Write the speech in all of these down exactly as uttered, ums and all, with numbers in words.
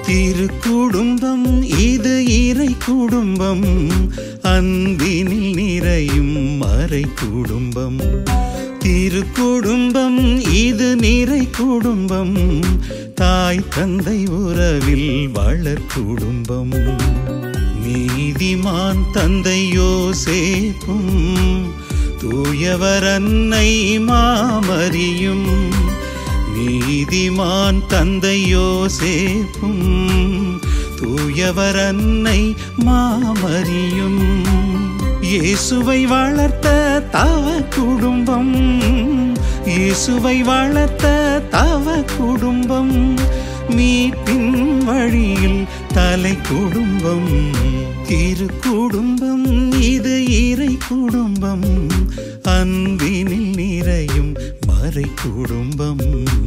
திரு குடும்பம் இது இறை குடும்பம், அன்பினில் நிறையும் மறை குடும்பம். திரு குடும்பம் இது நிறை குடும்பம், தாய் தந்தை உறவில் வளர் குடும்பம். நீதிமான் தந்தை யோசேப்பும், தூயவர் அன்னை மாமரியும். நீதிமான் தந்தை யோசேப்பும், தூயவர் அன்னை மாமரியும். இயேசுவை வளர்த்த தவ குடும்பம், இயேசுவை வளர்த்த தவ குடும்பம். மீட்பின் வழியில் தலை குடும்பம். திரு குடும்பம் இது இறை குடும்பம், அன்பினில் நிறையும் மறை குடும்பம்.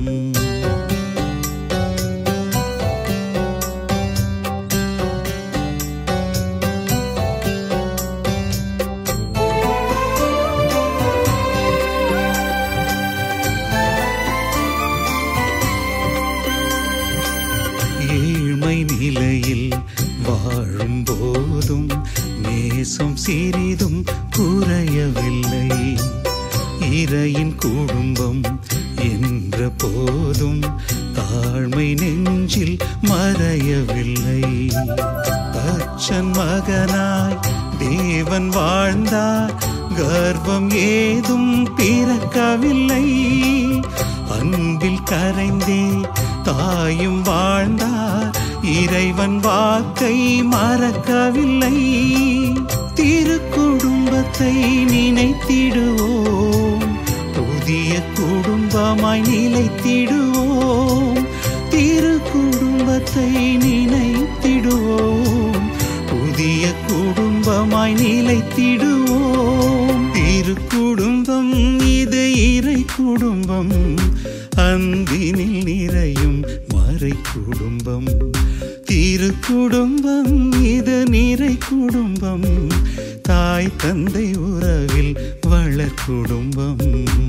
ஏழ்மை நிலையில் வாழும் போதும் நேசம் சிறிதும் குறையவில்லை. இறையின் குடும்பம் என்ற போதும் தாழ்மை நெஞ்சில் மறையவில்லை. தச்சன் மகனாய் தேவன் வாழ்ந்தார், கர்வம் ஏதும் பிறக்கவில்லை. அன்பில் கரைந்தே தாயும் வாழ்ந்தார், இறைவன் வாக்கை மறக்கவில்லை. திரு குடும்பத்தை நினைத்திடுவோம், புதிய குடும்பமாய் நிலைத்திடுவோம். திரு குடும்பத்தை நினைத்திடுவோம், புதிய குடும்பமாய் நிலைத்திடுவோம். திரு குடும்பம் இது இறை குடும்பம், அன்பினில் நிறையும் மறை குடும்பம். திரு குடும்பம் இது நிறை குடும்பம், தாய் தந்தை உறவில் வளர் குடும்பம்.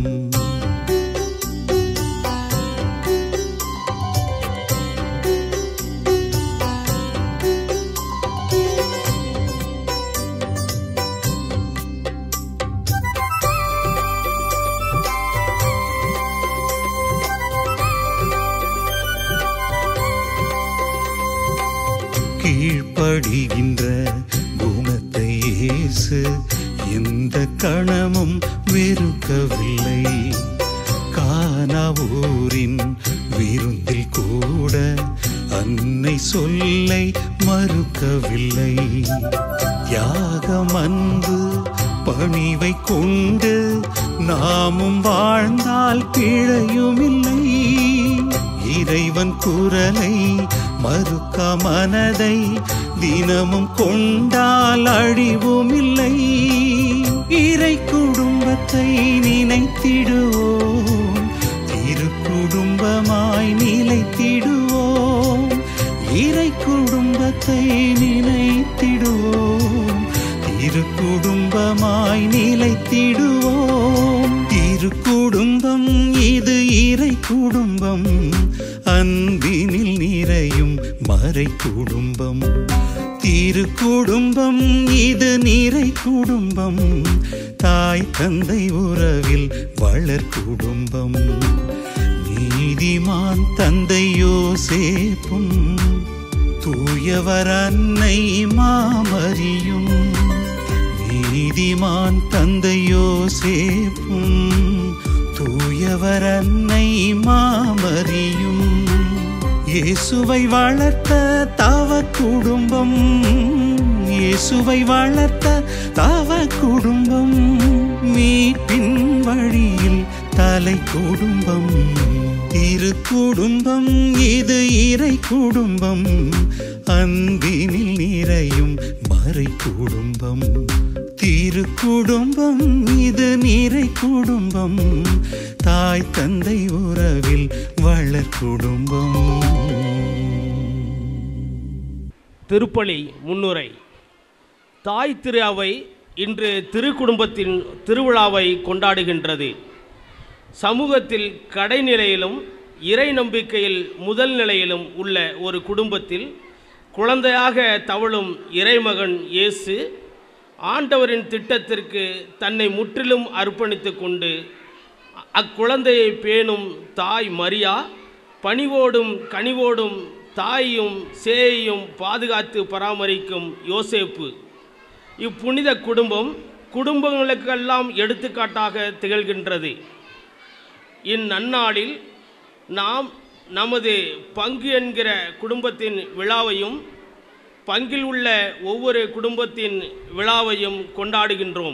கீழ்ப்படிகின்ற குணத்தை இயேசு எந்த கணமும் வெறுக்கவில்லை. கானா ஊரின் விருந்தில் கூட அன்னை சொல்லை மறுக்கவில்லை. தியாகம் அன்பு பணிவை கொண்டு நாமும் வாழ்ந்தால் பிழையுமில்லை. இறைவன் குரலை மறுக்க மனதை தினமும் கொண்டால் அழிவுமில்லை. இறை குடும்பத்தை நினைத்திடுவோம், திரு குடும்பமாய் நிலைத்திடுவோம். இறை குடும்பத்தை நினைத்திடுவோம், திரு குடும்பமாய் நிலைத்திடுவோம். திரு குடும்பம் இது இறை குடும்பம், அன்பினில் நிறையும் மறை குடும்பம். திரு குடும்பம் இது நிறை குடும்பம், தாய் தந்தை உறவில் வளர் குடும்பம். நீதிமான் தந்தை யோசேப்பும், தூயவர் அன்னை மாமரியும். நீதிமான் தந்தை யோசேப்பும், தூயவர் அன்னை மாமரியும். இயேசுவை வளர்த்த தவ குடும்பம், இயேசுவை வளர்த்த தவ குடும்பம். மீட்பின் வழியில் தலை குடும்பம். திரு குடும்பம் இது இறை குடும்பம், அன்பினில் நிறையும் மறை குடும்பம். திரு குடும்பம் இது நிறை குடும்பம், தாய் தந்தை உறவில் வளர் குடும்பம். திருப்பலி முன்னுரை. தாய் திரு அவை இன்று திருக்குடும்பத்தின் திருவிழாவை கொண்டாடுகின்றது. சமூகத்தில் கடைநிலையிலும் இறை நம்பிக்கையில் முதல் நிலையிலும் உள்ள ஒரு குடும்பத்தில் குழந்தையாக தவழும் இறைமகன் இயேசு ஆண்டவரின் திட்டத்திற்கு தன்னை முற்றிலும் அர்ப்பணித்து கொண்டு அக்குழந்தையை பேணும் தாய் மரியா, பணிவோடும் கனிவோடும் தாயையும் சேயையும் பாதுகாத்து பராமரிக்கும் யோசேப்பு, இப்புனித குடும்பம் குடும்பங்களுக்கெல்லாம் எடுத்துக்காட்டாக திகழ்கின்றது. இந்நன்னாளில் நாம் நமது பங்கு என்கிற குடும்பத்தின் விழாவையும் பங்கில் உள்ள ஒவ்வொரு குடும்பத்தின் விழாவையும் கொண்டாடுகின்றோம்.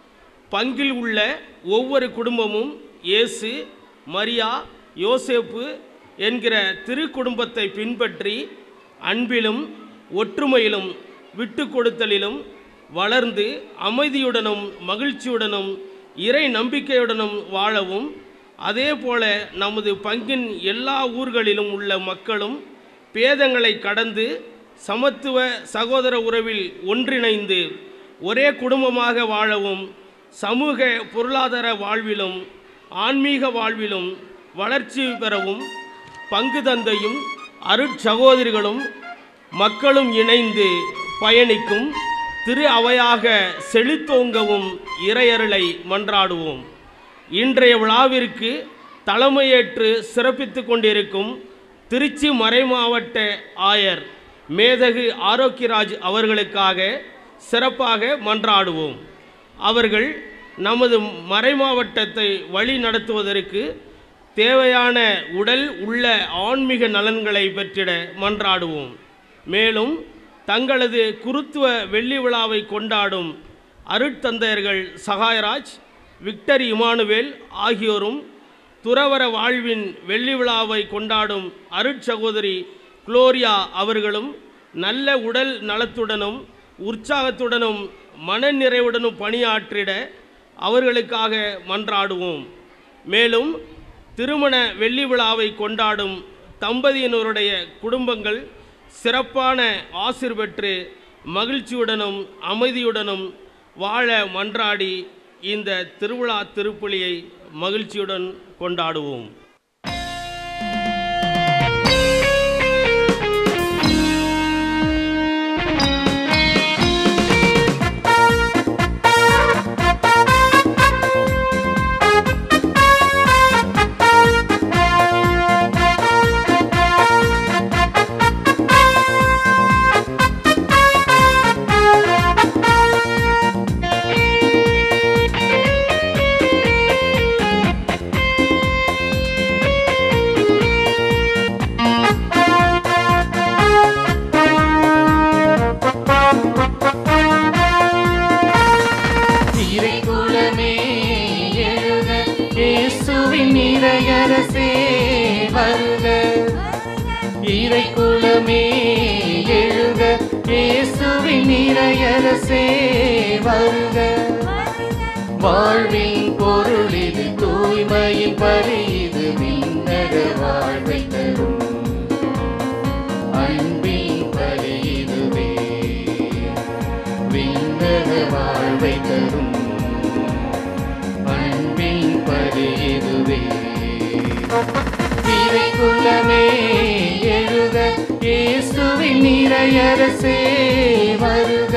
பங்கில் உள்ள ஒவ்வொரு குடும்பமும் இயேசு, மரியா, யோசேப்பு என்கிற திரு குடும்பத்தை பின்பற்றி அன்பிலும் ஒற்றுமையிலும் விட்டு கொடுத்தலிலும் வளர்ந்து அமைதியுடனும் மகிழ்ச்சியுடனும் இறை நம்பிக்கையுடனும் வாழவும், அதே போல நமது பங்கின் எல்லா ஊர்களிலும் உள்ள மக்களும் பேதங்களை கடந்து சமத்துவ சகோதர உறவில் ஒன்றிணைந்து ஒரே குடும்பமாக வாழவும், சமூக பொருளாதார வாழ்விலும் ஆன்மீக வாழ்விலும் வளர்ச்சி பெறவும் பங்கு தந்தையும் அருட்சகோதரிகளும் மக்களும் இணைந்து பயணிக்கும் திரு அவையாக செழித்தோங்கவும் இறையருளை மன்றாடுவோம். இன்றைய விழாவிற்கு தலைமையேற்று சிறப்பித்து கொண்டிருக்கும் திருச்சி மறைமாவட்ட ஆயர் மேதகு ஆரோக்கியராஜ் அவர்களுக்காக சிறப்பாக மன்றாடுவோம். அவர்கள் நமது மறைமாவட்டத்தை வழி நடத்துவதற்கு தேவையான உடல் உள்ள ஆன்மீக நலன்களை பெற்றிட மன்றாடுவோம். மேலும் தங்களது குருத்துவ வெள்ளி விழாவை கொண்டாடும் அருட்தந்தையர்கள் சகாயராஜ், விக்டர் இமானுவேல் ஆகியோரும், துறவர வாழ்வின் வெள்ளி விழாவை கொண்டாடும் அருட்சகோதரி குளோரியா அவர்களும் நல்ல உடல் நலத்துடனும் உற்சாகத்துடனும் மனநிறைவுடனும் பணியாற்றிட அவர்களுக்காக மன்றாடுவோம். மேலும் திருமண வெள்ளி விழாவை கொண்டாடும் தம்பதியினருடைய குடும்பங்கள் சிறப்பான ஆசீர் பெற்று மகிழ்ச்சியுடனும் அமைதியுடனும் வாழ மன்றாடி இந்த திருவிழா திருப்பலியை மகிழ்ச்சியுடன் கொண்டாடுவோம். இறைக்குலமே எழுக, இயேசுவின் இறையரசே வருக. வாழ்வின் பொருள் இது, தூய்மையின் பலி இது, விண்ணக வாழ்வை தரும் அன்பின் பலி இதுவே. விண்ணக வாழ்வை தரும் அன்பின் பலி இதுவே. இறைக்குலமே எழுக, இயேசுவின் இறையரசே வருக.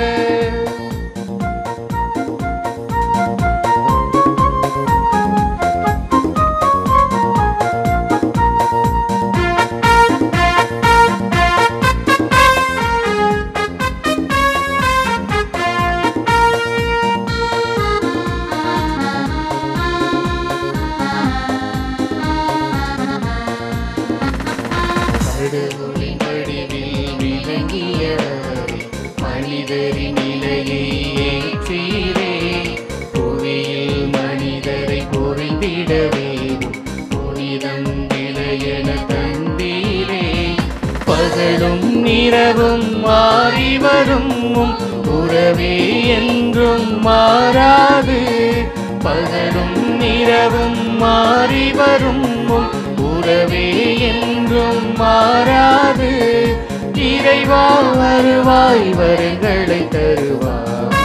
கடவுளின் வடிவில் விளங்கியவரே, மனிதரின் நிலையை ஏற்றீரே. புவியில் மனிதரை பொறிந்திடவே புனிதம் விளையென தந்தீரே. பகலும் இரவும் மாறி வரும் உறவே என்றும் மாறாது. பகலும் இரவும் மாறி வரும் உறவே என்றும் மாறாது. இறைவா வருவாய், வரங்களை தருவாய்.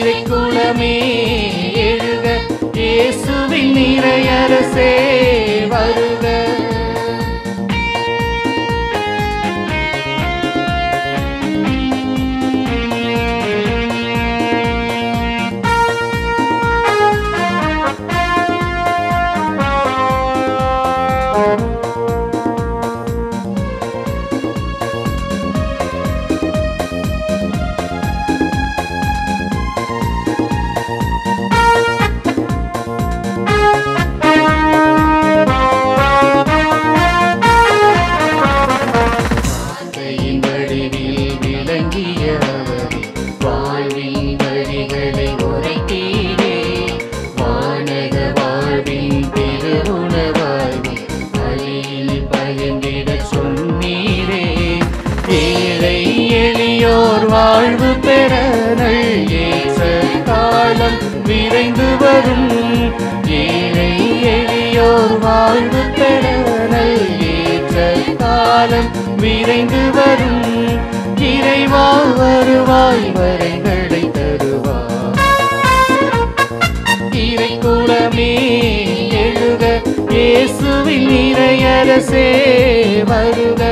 இறைக்குலமே எழுக, இயேசுவின் இறையரசே ஓர் வாழ்வு பெற ஏற்ற காலம் விரைந்து வரும். இறைவா வருவாய் வரங்களை தருவாய். இறை குலமே எழுக, இயேசுவின் இறையரசே வருக.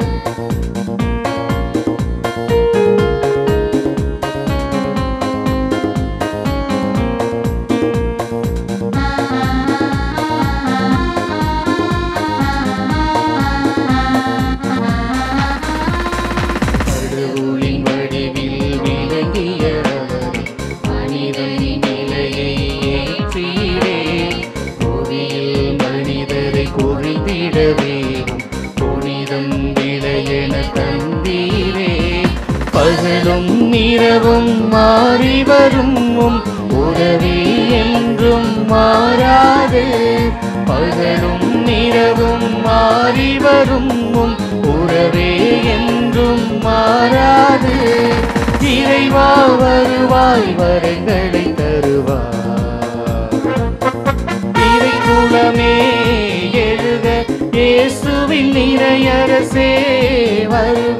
பகலும் இரவும் மாறி வரும் உறவே என்றும் மாறாது. பகலும் இரவும் மாறி வரும் உறவே என்றும் மாறாது. இறைவா வருவாய் வரங்களை தருவாய். இறை குலமே எழுக, இயேசுவின் இறையரசே வருக.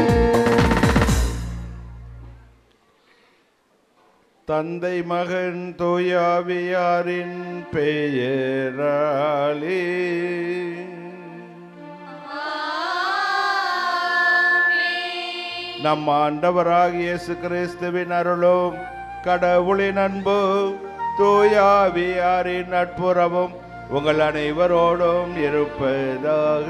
தந்தை மகன் தூயாவியாரின் பெயராலே நம் ஆண்டவராகிய இயேசு கிறிஸ்துவின் அருளும் கடவுளின் அன்பும் தூயாவியாரின் நட்புறவும் உங்கள் அனைவரோடும் இருப்பதாக.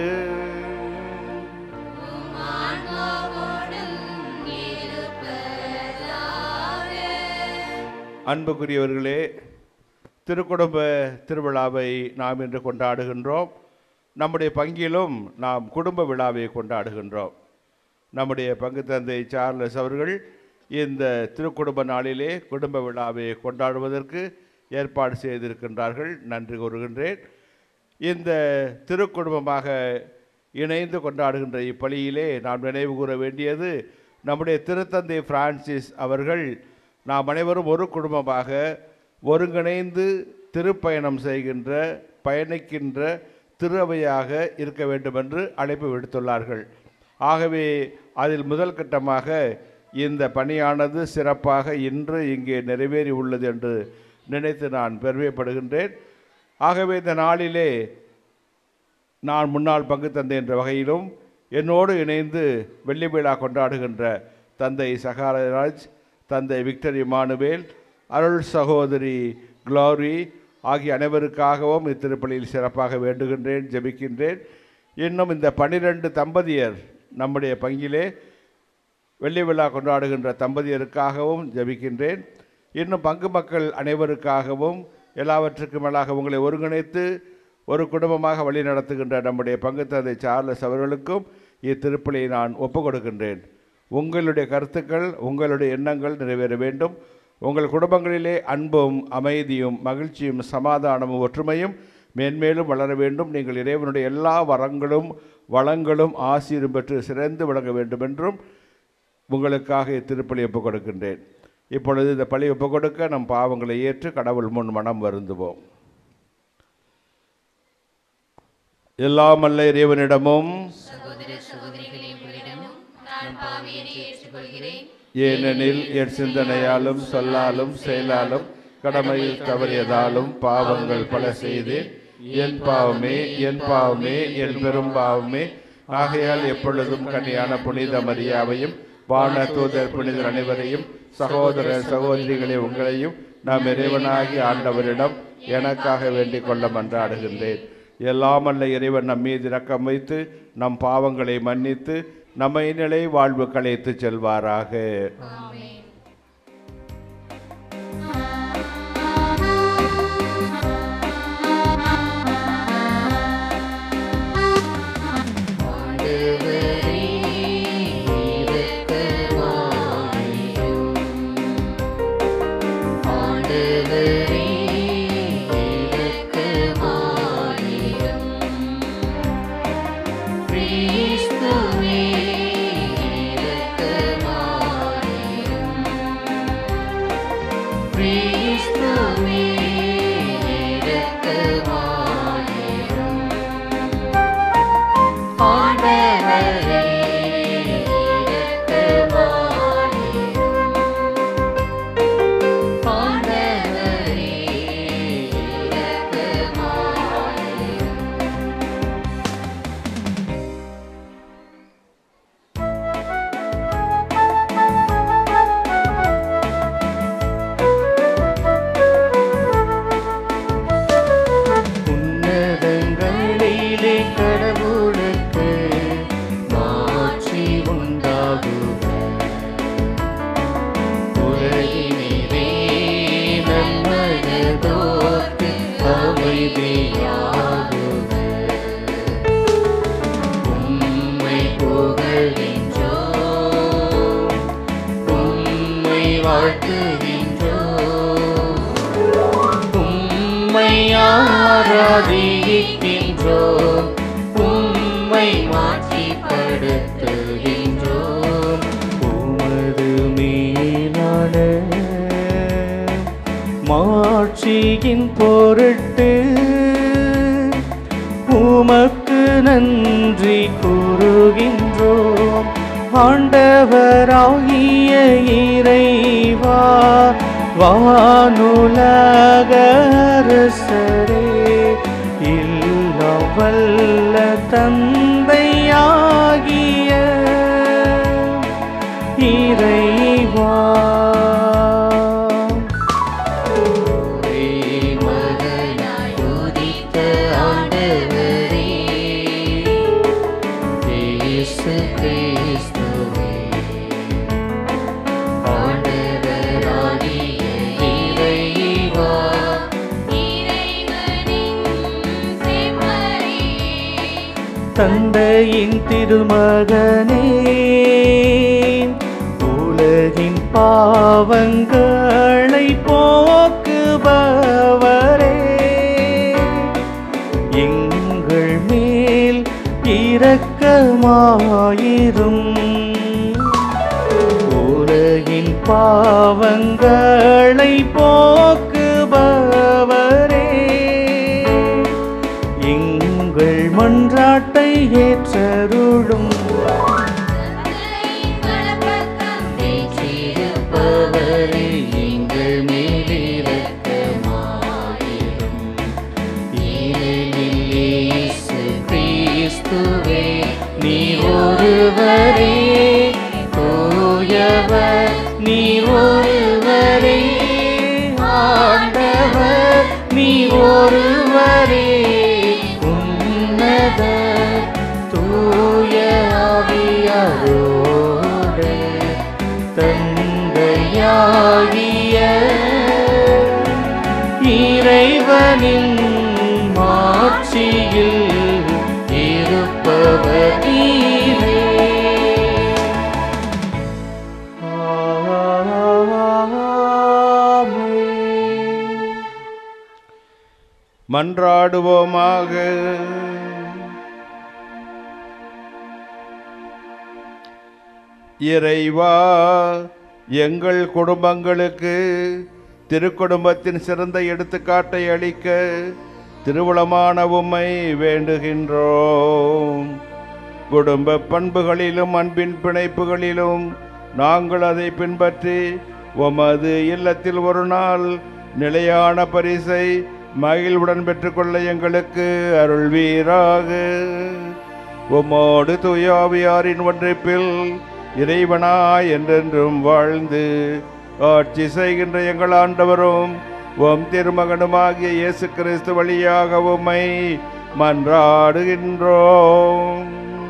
அன்புக்குரியவர்களே, திருக்குடும்ப திருவிழாவை நாம் இன்று கொண்டாடுகின்றோம். நம்முடைய பங்கிலும் நாம் குடும்ப விழாவை கொண்டாடுகின்றோம். நம்முடைய பங்கு தந்தை சார்லஸ் அவர்கள் இந்த திருக்குடும்ப நாளிலே குடும்ப விழாவை கொண்டாடுவதற்கு ஏற்பாடு செய்திருக்கின்றார்கள். நன்றி கூறுகின்றேன். இந்த திருக்குடும்பமாக இணைந்து கொண்டாடுகின்ற இப்பலியிலே நாம் நினைவு கூற வேண்டியது நம்முடைய திருத்தந்தை பிரான்சிஸ் அவர்கள் நாம் அனைவரும் ஒரு குடும்பமாக ஒருங்கிணைந்து திருப்பயணம் செய்கின்ற பயணிக்கின்ற திருவையாக இருக்க வேண்டும் என்று அழைப்பு விடுத்துள்ளார்கள். ஆகவே அதில் முதல் கட்டமாக இந்த பணியானது சிறப்பாக இன்று இங்கே நிறைவேறி உள்ளது என்று நினைத்து நான் பெருமைப்படுகின்றேன். ஆகவே இந்த நாளிலே நான் முன்னாள் பங்கு தந்தை என்ற வகையிலும் என்னோடு இணைந்து வெள்ளி விழா கொண்டாடுகின்ற தந்தை சகாரராஜ், தந்தை விக்டர் இமானுவேல், அருள் சகோதரி க்ளோரி ஆகிய அனைவருக்காகவும் இத்திருப்பலியில் சிறப்பாக வேண்டுகின்றேன், ஜெபிக்கின்றேன். இன்னும் இந்த பன்னிரண்டு தம்பதியர் நம்முடைய பங்கிலே வெள்ளி விழா கொண்டாடுகின்ற தம்பதியருக்காகவும் ஜெபிக்கின்றேன். இன்னும் பங்கு மக்கள் அனைவருக்காகவும் எல்லாவற்றுக்கும் மேலாக உங்களை ஒருங்கிணைத்து ஒரு குடும்பமாக வழி நடத்துகின்ற நம்முடைய பங்கு தந்தை சார்லஸ் அவர்களுக்கும் இத்திருப்பலியை நான் ஒப்புக் கொடுக்கின்றேன். உங்களுடைய கருத்துக்கள், உங்களுடைய எண்ணங்கள் நிறைவேற வேண்டும். உங்கள் குடும்பங்களிலே அன்பும் அமைதியும் மகிழ்ச்சியும் சமாதானமும் ஒற்றுமையும் மேன்மேலும் வளர வேண்டும். நீங்கள் இறைவனுடைய எல்லா வரங்களும் வளங்களும் ஆசீரும் பெற்று சிறந்து விளங்க வேண்டும் என்றும் உங்களுக்காக இத்திருப்பலி ஒப்புக் கொடுக்கின்றேன். இப்பொழுது இந்த பலி ஒப்புக் கொடுக்க நம் பாவங்களை ஏற்று கடவுள் முன் மனம் வருந்துவோம். எல்லாம் அல்ல இறைவனிடமும் ஏனெனில் என் சிந்தனையாலும் சொல்லாலும் செயலாலும் கடமையில் தவறியதாலும் பாவங்கள் பல செய்தேன். என் பாவமே என் பாவமே என் பெரும் பாவமே. ஆகையால் எப்பொழுதும் கன்னியான புனித மரியாவையும் வான தூதர் புனிதர் அனைவரையும் சகோதர சகோதரிகளை உங்களையும் நாம் இறைவனாகி ஆண்டவரிடம் எனக்காக வேண்டிக் கொள்ள மன்றாடுகின்றேன். எல்லாமல்ல இறைவன் நம் மீது இரக்கம் வைத்து நம் பாவங்களை மன்னித்து நம்மை நிலை வாழ்வு களைத்து செல்வாராக. Christ உம்மை புகழ்கின்றோம், உம்மை வாழ்த்துகின்றோம், உம்மை ஆராதிக்கின்றோம், உம்மை மாற்றிப்படுத்துகின்றோம். உமது மேலான மாட்சியின் பொருட்டு உமக்கு நன்றி கூறுகின்றோம். ஆண்டவராகிய இறைவா, வானுலக அரசரே, எல்லாம் வல்ல தந்தையாகிய இறைவா, தந்தையின் திருமகனே, உலகின் பாவங்களை போக்குபவரே, எங்கள் மேல் இரக்கமாயிரும். உலகின் பாவங்களை போக்குபவரே, எங்கள் மன்றாட்டை ஏற்றருளும். வீற்றிருப்பவரே, எங்கள் மேல் இரக்கமாயிரும். ஏனெனில் இயேசு கிறிஸ்துவே, நீர் ஒருவரே தூயவர், நீர் ஒருவரே ஆண்டவர், நீர் ஒருவரே உன்னத தூய ஆவியாரோடு தந்தையாகிய இறைவனின் மாட்சியில் இருப்பவர் நீரே. மன்றாடுவோமாக. இறைவா, எங்கள் குடும்பங்களுக்கு திருக்குடும்பத்தின் சிறந்த எடுத்துக்காட்டை அளிக்க திருவுளமான உம்மை வேண்டுகின்றோம். குடும்ப பண்புகளிலும் அன்பின் பிணைப்புகளிலும் நாங்கள் அதை பின்பற்றி உமது இல்லத்தில் ஒரு நாள் நிலையான பரிசை மகிழ்வுடன் பெற்றுக்கொள்ள எங்களுக்கு அருள்வீராக. உம்மோடு தூய ஆவியாரின் ஒன்றிப்பில் இறைவனாய் என்றென்றும் வாழ்ந்து ஆட்சி செய்கின்ற எங்கள் ஆண்டவரும் உம் திருமகனுமாகிய இயேசு கிறிஸ்து வழியாக உம்மை மன்றாடுகின்றோம்.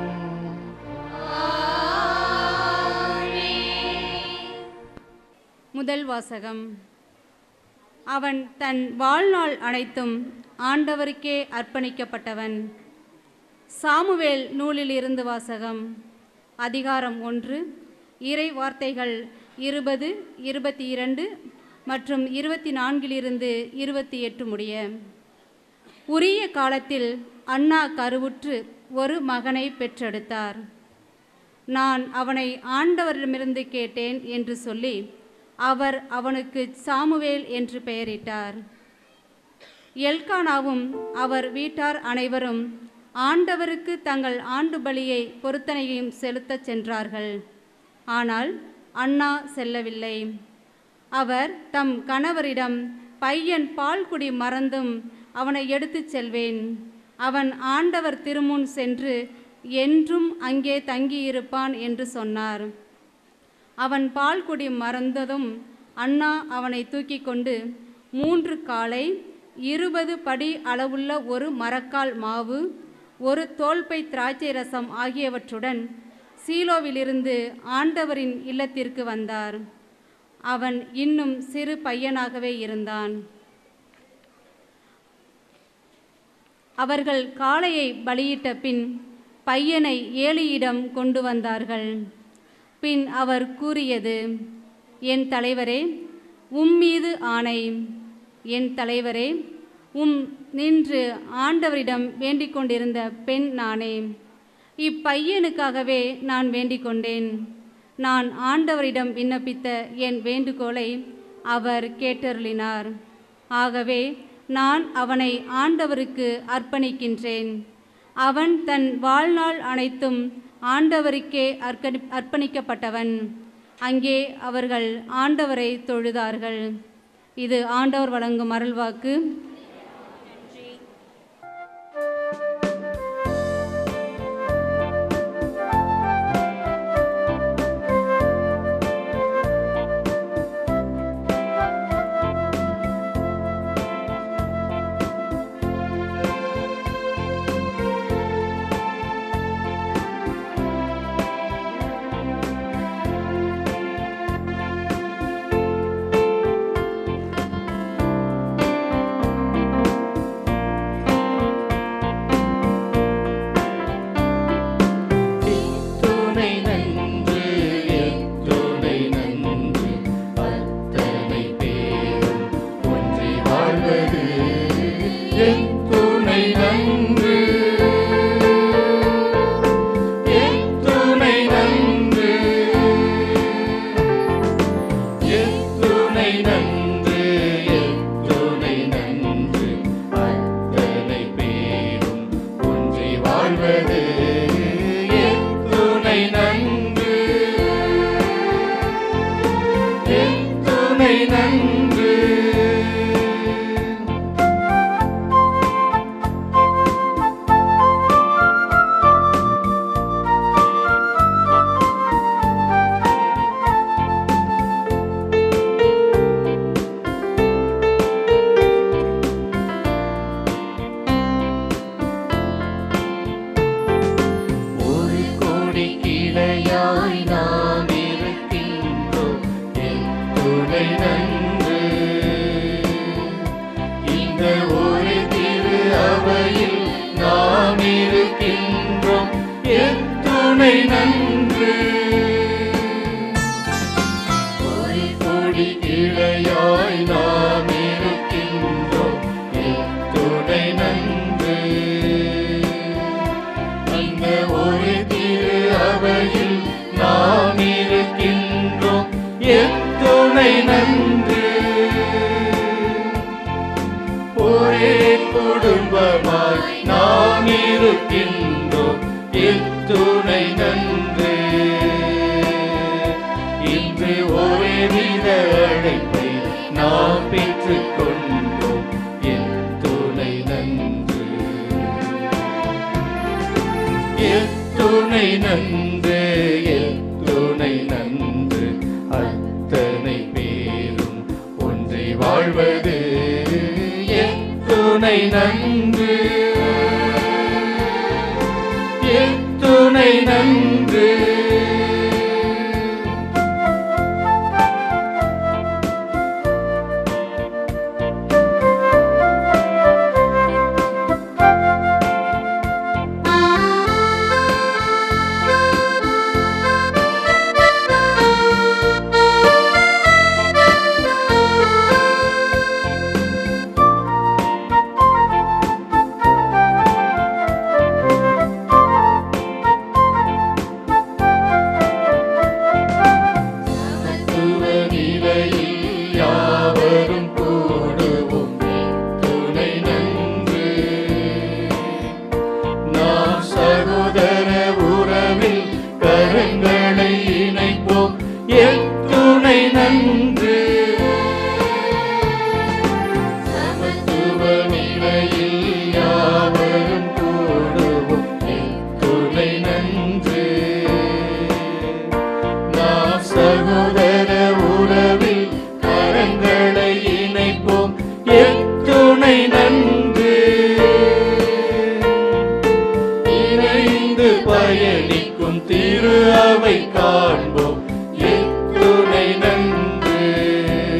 முதல் வாசகம். அவன் தன் வாழ்நாள் அனைத்தும் ஆண்டவருக்கே அர்ப்பணிக்கப்பட்டவன். சாமுவேல் நூலில் இருந்து வாசகம். அதிகாரம் ஒன்று, இறை வார்த்தைகள் இருபது, இருபத்தி இரண்டு மற்றும் இருபத்தி நான்கிலிருந்து இருபத்தி எட்டு முடிய. உரிய காலத்தில் அன்னா கருவுற்று ஒரு மகனை பெற்றெடுத்தார். நான் அவனை ஆண்டவரிடமிருந்து கேட்டேன் என்று சொல்லி அவர் அவனுக்கு சாமுவேல் என்று பெயரிட்டார். எல்கானாவும் அவர் வீட்டார் அனைவரும் ஆண்டவருக்கு தங்கள் ஆண்டு பலியை பொருத்தனையும் செலுத்தச் சென்றார்கள். ஆனால் அன்னா செல்லவில்லை. அவர் தம் கணவரிடம், பையன் பால் குடி மறந்தும் அவனை எடுத்துச் செல்வேன், அவன் ஆண்டவர் திருமுன் சென்று என்றும் அங்கே தங்கியிருப்பான் என்று சொன்னார். அவன் பால் குடி மறந்ததும் அன்னா அவனை தூக்கி கொண்டு மூன்று காளை, இருபது படி அளவுள்ள ஒரு மரக்கால் மாவு, ஒரு தோல்பை திராட்சை ரசம் ஆகியவற்றுடன் சீலோவிலிருந்து ஆண்டவரின் இல்லத்திற்கு வந்தார். அவன் இன்னும் சிறு பையனாகவே இருந்தான். அவர்கள் காளையை பலியிட்ட பின் பையனை ஏலியிடம் கொண்டு வந்தார்கள். பின் அவர் கூறியது, என் தலைவரே, உம்மீது ஆணை. என் தலைவரே, உம் நின்று ஆண்டவரிடம் வேண்டிக் கொண்டிருந்த பெண் நானே. இப்பையனுக்காகவே நான் வேண்டிக் கொண்டேன். நான் ஆண்டவரிடம் விண்ணப்பித்த என் வேண்டுகோளை அவர் கேட்டருளினார். ஆகவே நான் அவனை ஆண்டவருக்கு அர்ப்பணிக்கின்றேன். அவன் தன் வாழ்நாள் அனைத்தும் ஆண்டவருக்கே அர்ப்பணி அர்ப்பணிக்கப்பட்டவன். அங்கே அவர்கள் ஆண்டவரை தொழுதார்கள். இது ஆண்டவர் வழங்கும் அருள்வாக்கு.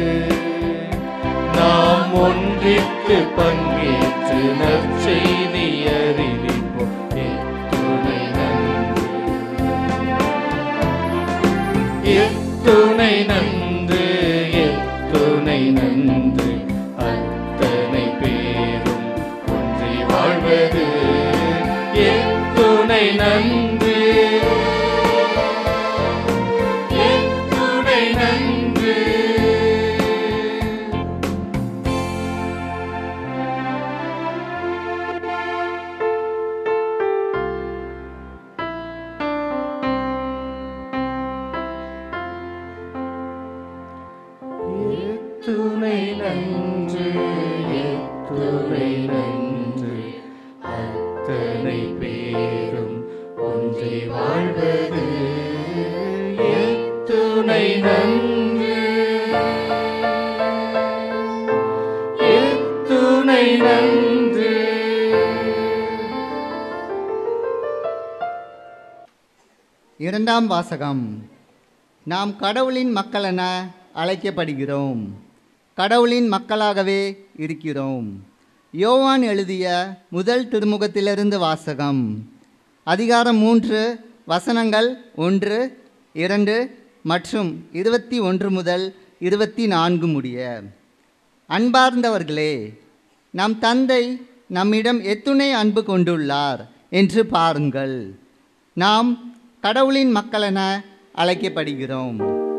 ஒன்றிற்கு பங்கேற்று நற்செய்தி எத்துணை நன்று எத்துணை நன்று அத்தனை பேரும் ஒன்றி வாழ்வது எத்துணை நன்று எத்துணை நன்று. எத்துணை நன்று எத்துணை நன்று அத்தனை பேரும் ஒன்றி வாழ்வது எத்துணை நன்று எத்துணை நன்று. இரண்டாம் வாசகம். நாம் கடவுளின் மக்களென அழைக்கப்படுகிறோம், கடவுளின் மக்களாகவே இருக்கிறோம். யோவான் எழுதிய முதல் திருமுகத்திலிருந்து வாசகம். அதிகாரம் மூன்று, வசனங்கள் ஒன்று, இரண்டு மற்றும் இருபத்தி ஒன்று முதல் இருபத்தி நான்கு முடிய. அன்பார்ந்தவர்களே, நம் தந்தை நம்மிடம் எத்துணை அன்பு கொண்டுள்ளார் என்று பாருங்கள். நாம் கடவுளின் மக்களென அழைக்கப்படுகிறோம்,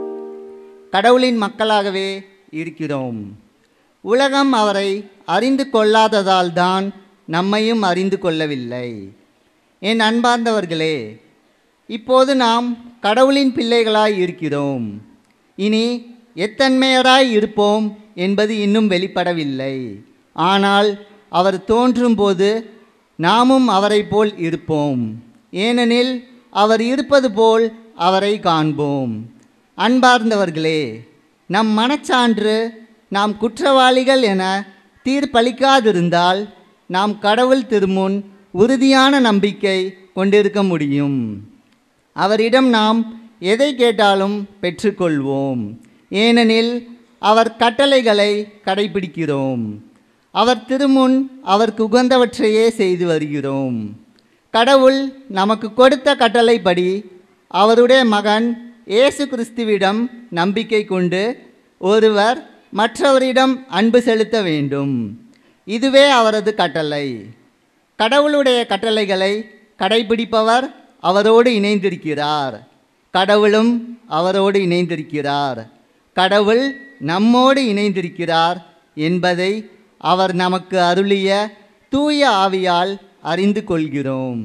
கடவுளின் மக்களாகவே இருக்கிறோம். உலகம் அவரை அறிந்து கொள்ளாததால் தான் நம்மையும் அறிந்து கொள்ளவில்லை. என் அன்பார்ந்தவர்களே, இப்போது நாம் கடவுளின் பிள்ளைகளாய் இருக்கிறோம். இனி எத்தன்மையராய் இருப்போம் என்பது இன்னும் வெளிப்படவில்லை. ஆனால் அவர் தோன்றும்போது நாமும் அவரை போல் இருப்போம், ஏனெனில் அவர் இருப்பது போல் அவரை காண்போம். அன்பார்ந்தவர்களே, நம் மனச்சான்று நாம் குற்றவாளிகள் என தீர்ப்பளிக்காதிருந்தால் நாம் கடவுள் திருமுன் உறுதியான நம்பிக்கை கொண்டிருக்க முடியும். அவரிடம் நாம் எதை கேட்டாலும் பெற்றுக்கொள்வோம், ஏனெனில் அவர் கட்டளைகளை கடைபிடிக்கிறோம். அவர் திருமுன் அவருக்கு உகந்தவற்றையே செய்து வருகிறோம். கடவுள் நமக்கு கொடுத்த கட்டளைப்படி அவருடைய மகன் இயேசு கிறிஸ்துவிடம் நம்பிக்கை கொண்டு ஒருவர் மற்றவரிடம் அன்பு செலுத்த வேண்டும். இதுவே அவரது கட்டளை. கடவுளுடைய கட்டளைகளை கடைபிடிப்பவர் அவரோடு இணைந்திருக்கிறார், கடவுளும் அவரோடு இணைந்திருக்கிறார். கடவுள் நம்மோடு இணைந்திருக்கிறார் என்பதை அவர் நமக்கு அருளிய தூய ஆவியால் அறிந்து கொள்கிறோம்.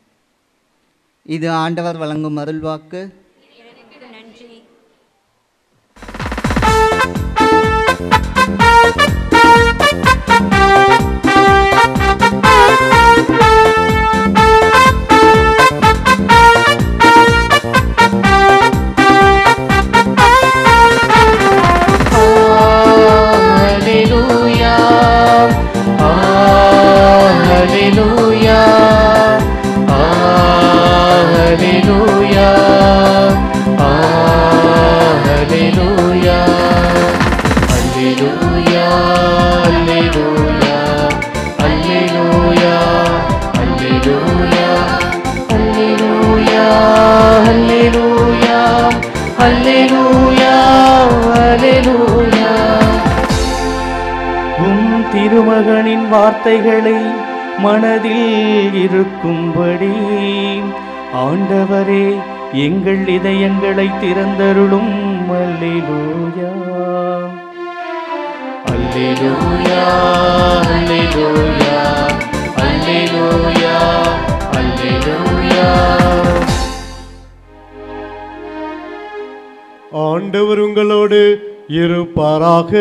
இது ஆண்டவர் வழங்கும் அருள்வாக்கு. திருமகனின் வார்த்தைகளை மனதில் இருக்கும்படி ஆண்டவரே எங்கள் இதயங்களை திறந்தருளும். அல்லேலூயா அல்லேலூயா அல்லேலூயா அல்லேலூயா அல்லேலூயா. ஆண்டவர் உங்களோடு இருப்பாராக.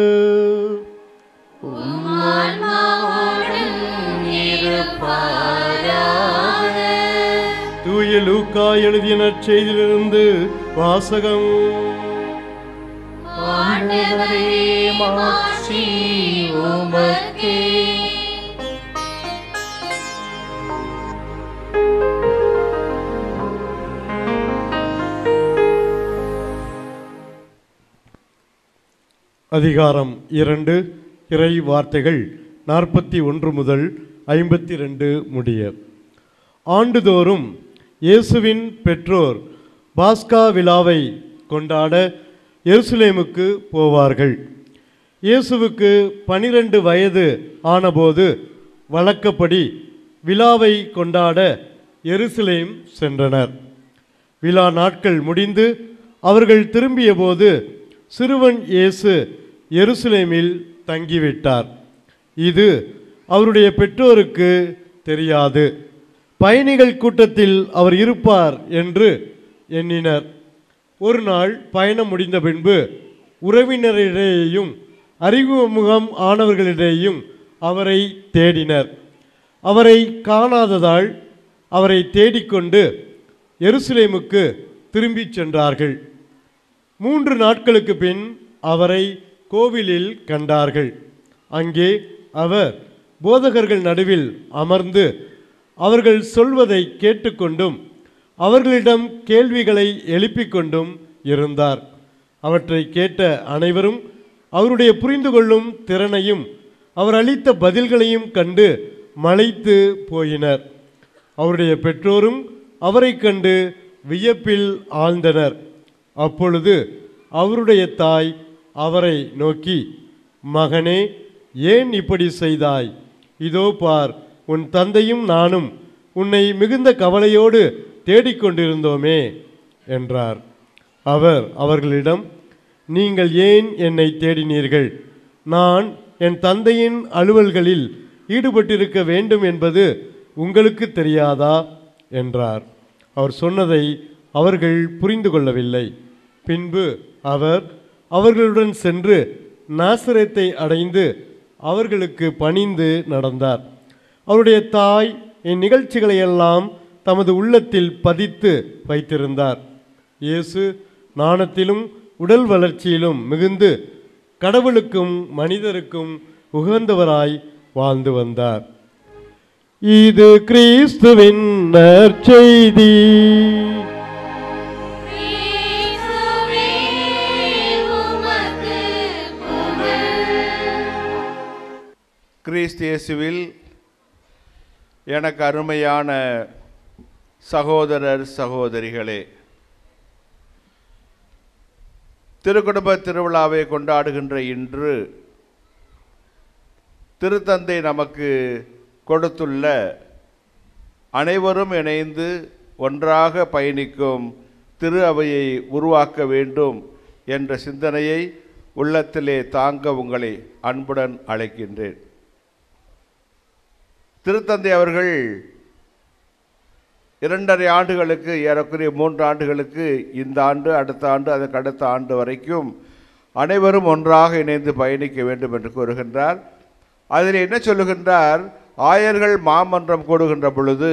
தூய லூக்கா எழுதிய நற்செய்தியிலிருந்து வாசகம். அதிகாரம் இரண்டு. இறை வார்த்தைகள் நாற்பத்தி ஒன்று முதல் ஐம்பத்தி ரெண்டு முடிய. ஆண்டுதோறும் இயேசுவின் பெற்றோர் பாஸ்கா விழாவை கொண்டாட எருசலேமுக்கு போவார்கள். இயேசுவுக்கு பனிரெண்டு வயது ஆனபோது வழக்கப்படி விழாவை கொண்டாட எருசலேம் சென்றனர். விழா நாட்கள் முடிந்து அவர்கள் திரும்பிய போது சிறுவன் இயேசு எருசலேமில் தங்கிவிட்டார். இது அவருடைய பெற்றோருக்கு தெரியாது. பயணிகள் கூட்டத்தில் அவர் இருப்பார் என்று எண்ணினர். ஒரு நாள் பயணம் முடிந்த பின்பு உறவினரிடையேயும் அறிமுகம் ஆனவர்களிடையேயும் அவரை தேடினர். அவரை காணாததால் அவரை தேடிக்கொண்டு எருசலேமுக்கு திரும்பிச் சென்றார்கள். மூன்று நாட்களுக்கு பின் அவரை கோவிலில் கண்டார்கள். அங்கே அவர் போதகர்கள் நடுவில் அமர்ந்து அவர்கள் சொல்வதை கேட்டுக்கொண்டும் அவர்களிடம் கேள்விகளை எழுப்பிக் கொண்டும் இருந்தார். அவற்றை கேட்ட அனைவரும் அவருடைய புரிந்து கொள்ளும் திறனையும் அவர் அளித்த பதில்களையும் கண்டு மலைத்து போயினர். அவருடைய பெற்றோரும் அவரை கண்டு வியப்பில் ஆழ்ந்தனர். அப்பொழுது அவருடைய தாய் அவரை நோக்கி, மகனே, ஏன் இப்படி செய்தாய்? இதோ பார், உன் தந்தையும் நானும் உன்னை மிகுந்த கவலையோடு தேடிக்கொண்டிருந்தோமே என்றார். அவர் அவர்களிடம், நீங்கள் ஏன் என்னை தேடினீர்கள்? நான் என் தந்தையின் அலுவல்களில் ஈடுபட்டிருக்க வேண்டும் என்பது உங்களுக்கு தெரியாதா என்றார். அவர் சொன்னதை அவர்கள் புரிந்து கொள்ளவில்லை. பின்பு அவர் அவர்களுடன் சென்று நாசரேத்தை அடைந்து அவர்களுக்கு பணிந்து நடந்தார். அவருடைய தாய் இந்நிகழ்ச்சிகளையெல்லாம் தமது உள்ளத்தில் பதித்து வைத்திருந்தார். இயேசு நாணத்திலும் உடல் வளர்ச்சியிலும் மிகுந்து கடவுளுக்கும் மனிதருக்கும் உகந்தவராய் வாழ்ந்து வந்தார். இது கிறிஸ்துவின் நற்செய்தி. கிறிஸ்து இயேசுவில் எனக்கு அருமையான சகோதரர் சகோதரிகளே, திருக்குடும்ப திருவிழாவை கொண்டாடுகின்ற இன்று திருத்தந்தை நமக்கு கொடுத்துள்ள அனைவரும் இணைந்து ஒன்றாக பயணிக்கும் திரு அவையை உருவாக்க வேண்டும் என்ற சிந்தனையை உள்ளத்திலே தாங்க உங்களை அன்புடன் அழைக்கின்றேன். திருத்தந்தை அவர்கள் இரண்டரை ஆண்டுகளுக்கு, ஏறக்குறைய மூன்று ஆண்டுகளுக்கு, இந்த ஆண்டு, அடுத்த ஆண்டு, அதற்கு அடுத்த ஆண்டு வரைக்கும் அனைவரும் ஒன்றாக இணைந்து பயணிக்க வேண்டும் என்று கூறுகின்றார். அதில் என்ன சொல்லுகின்றார்? ஆயர்கள் மாமன்றம் கூடுகின்ற பொழுது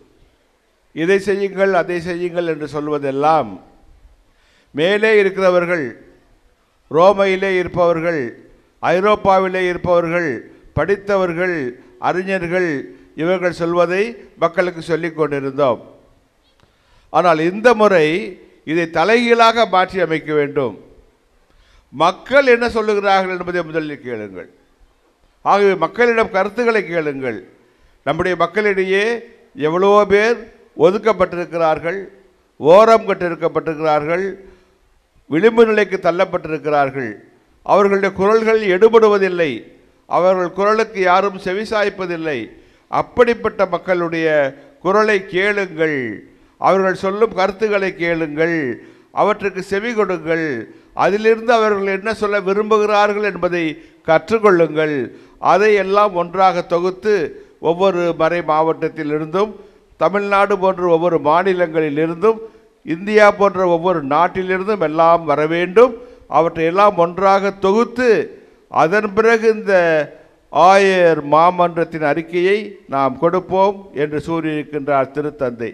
இதை செய்யுங்கள் அதை செய்யுங்கள் என்று சொல்வதெல்லாம் மேலே இருக்கிறவர்கள், ரோமையிலே இருப்பவர்கள், ஐரோப்பாவிலே இருப்பவர்கள், படித்தவர்கள், அறிஞர்கள், இவர்கள் சொல்வதை மக்களுக்கு சொல்லிக் கொண்டிருந்தோம். ஆனால் இந்த முறை இதை தலைகீழாக மாற்றி அமைக்க வேண்டும். மக்கள் என்ன சொல்லுகிறார்கள் என்பதை முதலில் கேளுங்கள். ஆகவே மக்களிடம் கருத்துக்களை கேளுங்கள். நம்முடைய மக்களிடையே எவ்வளவோ பேர் ஒதுக்கப்பட்டிருக்கிறார்கள், ஓரம் கட்டிருக்கப்பட்டிருக்கிறார்கள், விளிம்பு நிலைக்கு தள்ளப்பட்டிருக்கிறார்கள். அவர்களுடைய குரல்கள் எடுபடுவதில்லை, அவர்கள் குரலுக்கு யாரும் செவிசாய்ப்பதில்லை. அப்படிப்பட்ட மக்களுடைய குரலை கேளுங்கள், அவர்கள் சொல்லும் கருத்துக்களை கேளுங்கள், அவற்றுக்கு செவி கொடுங்கள், அதிலிருந்து அவர்கள் என்ன சொல்ல விரும்புகிறார்கள் என்பதை கற்றுக்கொள்ளுங்கள். அதை எல்லாம் ஒன்றாக தொகுத்து ஒவ்வொரு மறை மாவட்டத்திலிருந்தும், தமிழ்நாடு போன்ற ஒவ்வொரு மாநிலங்களிலிருந்தும், இந்தியா போன்ற ஒவ்வொரு நாட்டிலிருந்தும் எல்லாம் வர வேண்டும். அவற்றை எல்லாம் ஒன்றாக தொகுத்து அதன் பிறகு இந்த ஆயர் மாமன்றத்தின் அறிக்கையை நாம் கொடுப்போம் என்று கூறியிருக்கின்றார் திருத்தந்தை.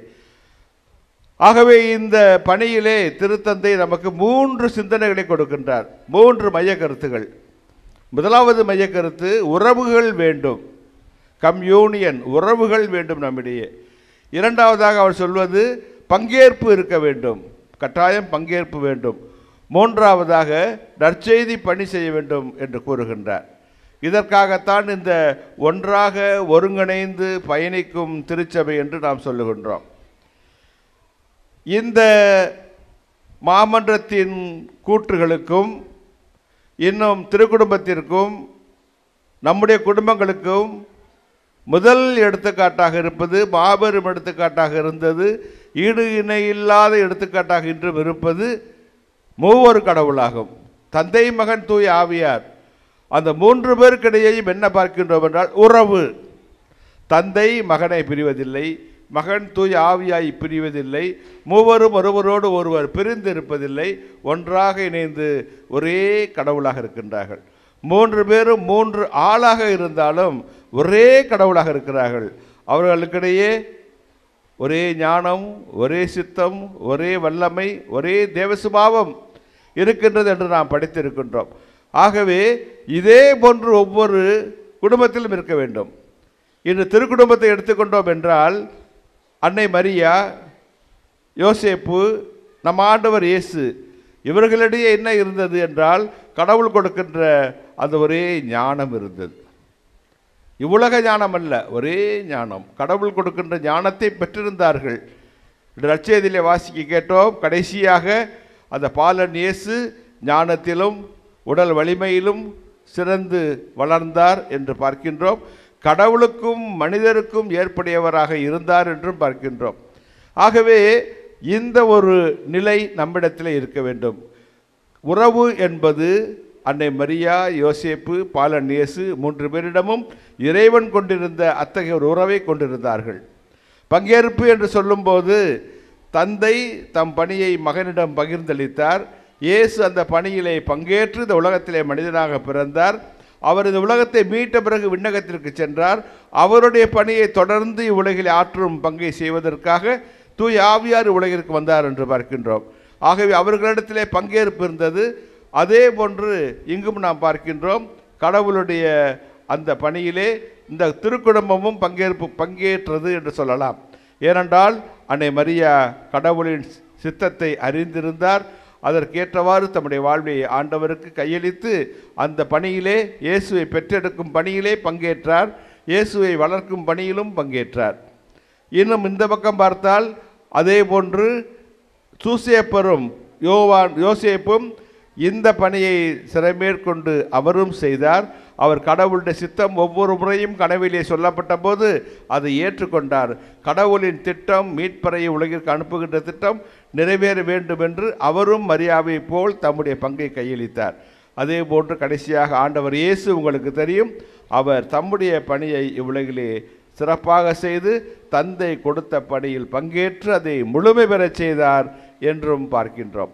ஆகவே இந்த பணியிலே திருத்தந்தை நமக்கு மூன்று சிந்தனைகளை கொடுக்கின்றார், மூன்று மைய கருத்துகள். முதலாவது மைய கருத்து, உறவுகள் வேண்டும், கம்யூனியன், உறவுகள் வேண்டும் நம்மிடையே. இரண்டாவதாக அவர் சொல்வது பங்கேற்பு இருக்க வேண்டும், கட்டாயம் பங்கேற்பு வேண்டும். மூன்றாவதாக நற்செய்தி பணி செய்ய வேண்டும் என்று கூறுகின்றார். இதற்காகத்தான் இந்த ஒன்றாக ஒருங்கிணைந்து பயணிக்கும் திருச்சபை என்று நாம் சொல்லுகின்றோம். இந்த மாமன்றத்தின் கூற்றுகளுக்கும் இன்னும் திருக்குடும்பத்திற்கும் நம்முடைய குடும்பங்களுக்கும் முதல் எடுத்துக்காட்டாக இருப்பது, மாபெரும் எடுத்துக்காட்டாக இருந்தது, ஈடு இணையில்லாத எடுத்துக்காட்டாக இன்றும் இருப்பது மூவர் கடவுளாகும். தந்தை, மகன், தூய ஆவியார். அந்த மூன்று பேருக்கிடையேயும் என்ன பார்க்கின்றோம் என்றால் உறவு. தந்தை மகனை பிரிவதில்லை, மகன் தூய ஆவியாய் பிரிவதில்லை, மூவரும் ஒருவரோடு ஒருவர் பிரிந்து இருப்பதில்லை, ஒன்றாக இணைந்து ஒரே கடவுளாக இருக்கின்றார்கள். மூன்று பேரும் மூன்று ஆளாக இருந்தாலும் ஒரே கடவுளாக இருக்கிறார்கள். அவர்களுக்கிடையே ஒரே ஞானம், ஒரே சித்தம், ஒரே வல்லமை, ஒரே தேவசுபாவம் இருக்கின்றது என்று நாம் படித்திருக்கின்றோம். ஆகவே இதே போன்று ஒவ்வொரு குடும்பத்திலும் இருக்க வேண்டும். இன்று திருக்குடும்பத்தை எடுத்துக்கொண்டோம் என்றால் அன்னை மரியா, யோசேப்பு, நம் ஆண்டவர் இயேசு, இவர்களிடையே என்ன இருந்தது என்றால் கடவுள் கொடுக்கின்ற அந்த ஒரே ஞானம் இருந்தது. இவ்வுலக ஞானம் அல்ல, ஒரே ஞானம். கடவுள் கொடுக்கின்ற ஞானத்தை பெற்றிருந்தார்கள். நற்செய்தியிலே வாசிக்க கேட்டோம். கடைசியாக அந்த பாலன் இயேசு ஞானத்திலும் உடல் வலிமையிலும் சிறந்து வளர்ந்தார் என்று பார்க்கின்றோம். கடவுளுக்கும் மனிதருக்கும் ஏற்புடையவராக இருந்தார் என்றும் பார்க்கின்றோம். ஆகவே இந்த ஒரு நிலை நம்மிடத்தில் இருக்க வேண்டும். உறவு என்பது அன்னை மரியா, யோசேப்பு, பாலன் இயேசு மூன்று பேரிடமும் இறைவன் கொண்டிருந்த அத்தகைய ஒரு உறவை கொண்டிருந்தார்கள். பங்கேற்பு என்று சொல்லும்போது தந்தை தம் பணியை மகனிடம் பகிர்ந்தளித்தார். இயேசு அந்த பணியிலே பங்கேற்று இந்த உலகத்திலே மனிதனாக பிறந்தார். அவர் இந்த உலகத்தை மீட்ட பிறகு விண்ணகத்திற்கு சென்றார். அவருடைய பணியை தொடர்ந்து இவ்வுலகில் ஆற்றும் பங்கை செய்வதற்காக தூய ஆவியார் உலகிற்கு வந்தார் என்று பார்க்கின்றோம். ஆகவே அவர்களிடத்திலே பங்கேற்பு இருந்தது. அதே போன்று இங்கும் நாம் பார்க்கின்றோம். கடவுளுடைய அந்த பணியிலே இந்த திருக்குடும்பமும் பங்கேற்பு பங்கேற்றது என்று சொல்லலாம். ஏனென்றால் அன்னை மரியா கடவுளின் சித்தத்தை அறிந்திருந்தார். அதற்கேற்றவாறு தம்முடைய வாழ்வை ஆண்டவருக்கு கையளித்து அந்த பணியிலே, இயேசுவை பெற்றெடுக்கும் பணியிலே பங்கேற்றார். இயேசுவை வளர்க்கும் பணியிலும் பங்கேற்றார். இன்னும் இந்த பக்கம் பார்த்தால் அதே போன்று சூசேப்பரும் யோவான் யோசேப்பும் இந்த பணியை சிறைமேற்கொண்டு அவரும் செய்தார். அவர் கடவுளுடைய சித்தம் ஒவ்வொரு முறையும் கனவிலே சொல்லப்பட்ட போது அதை ஏற்றுக்கொண்டார். கடவுளின் திட்டம், மீட்பரை உலகிற்கு அனுப்புகின்ற திட்டம் நிறைவேற வேண்டும் என்று அவரும் மரியாவை போல் தம்முடைய பங்கை கையளித்தார். அதே போன்று கடைசியாக ஆண்டவர் இயேசு, உங்களுக்கு தெரியும், அவர் தம்முடைய பணியை இவ்வுலகிலே சிறப்பாக செய்து தந்தை கொடுத்த பணியில் பங்கேற்று அதை முழுமை பெறச் செய்தார் என்றும் பார்க்கின்றோம்.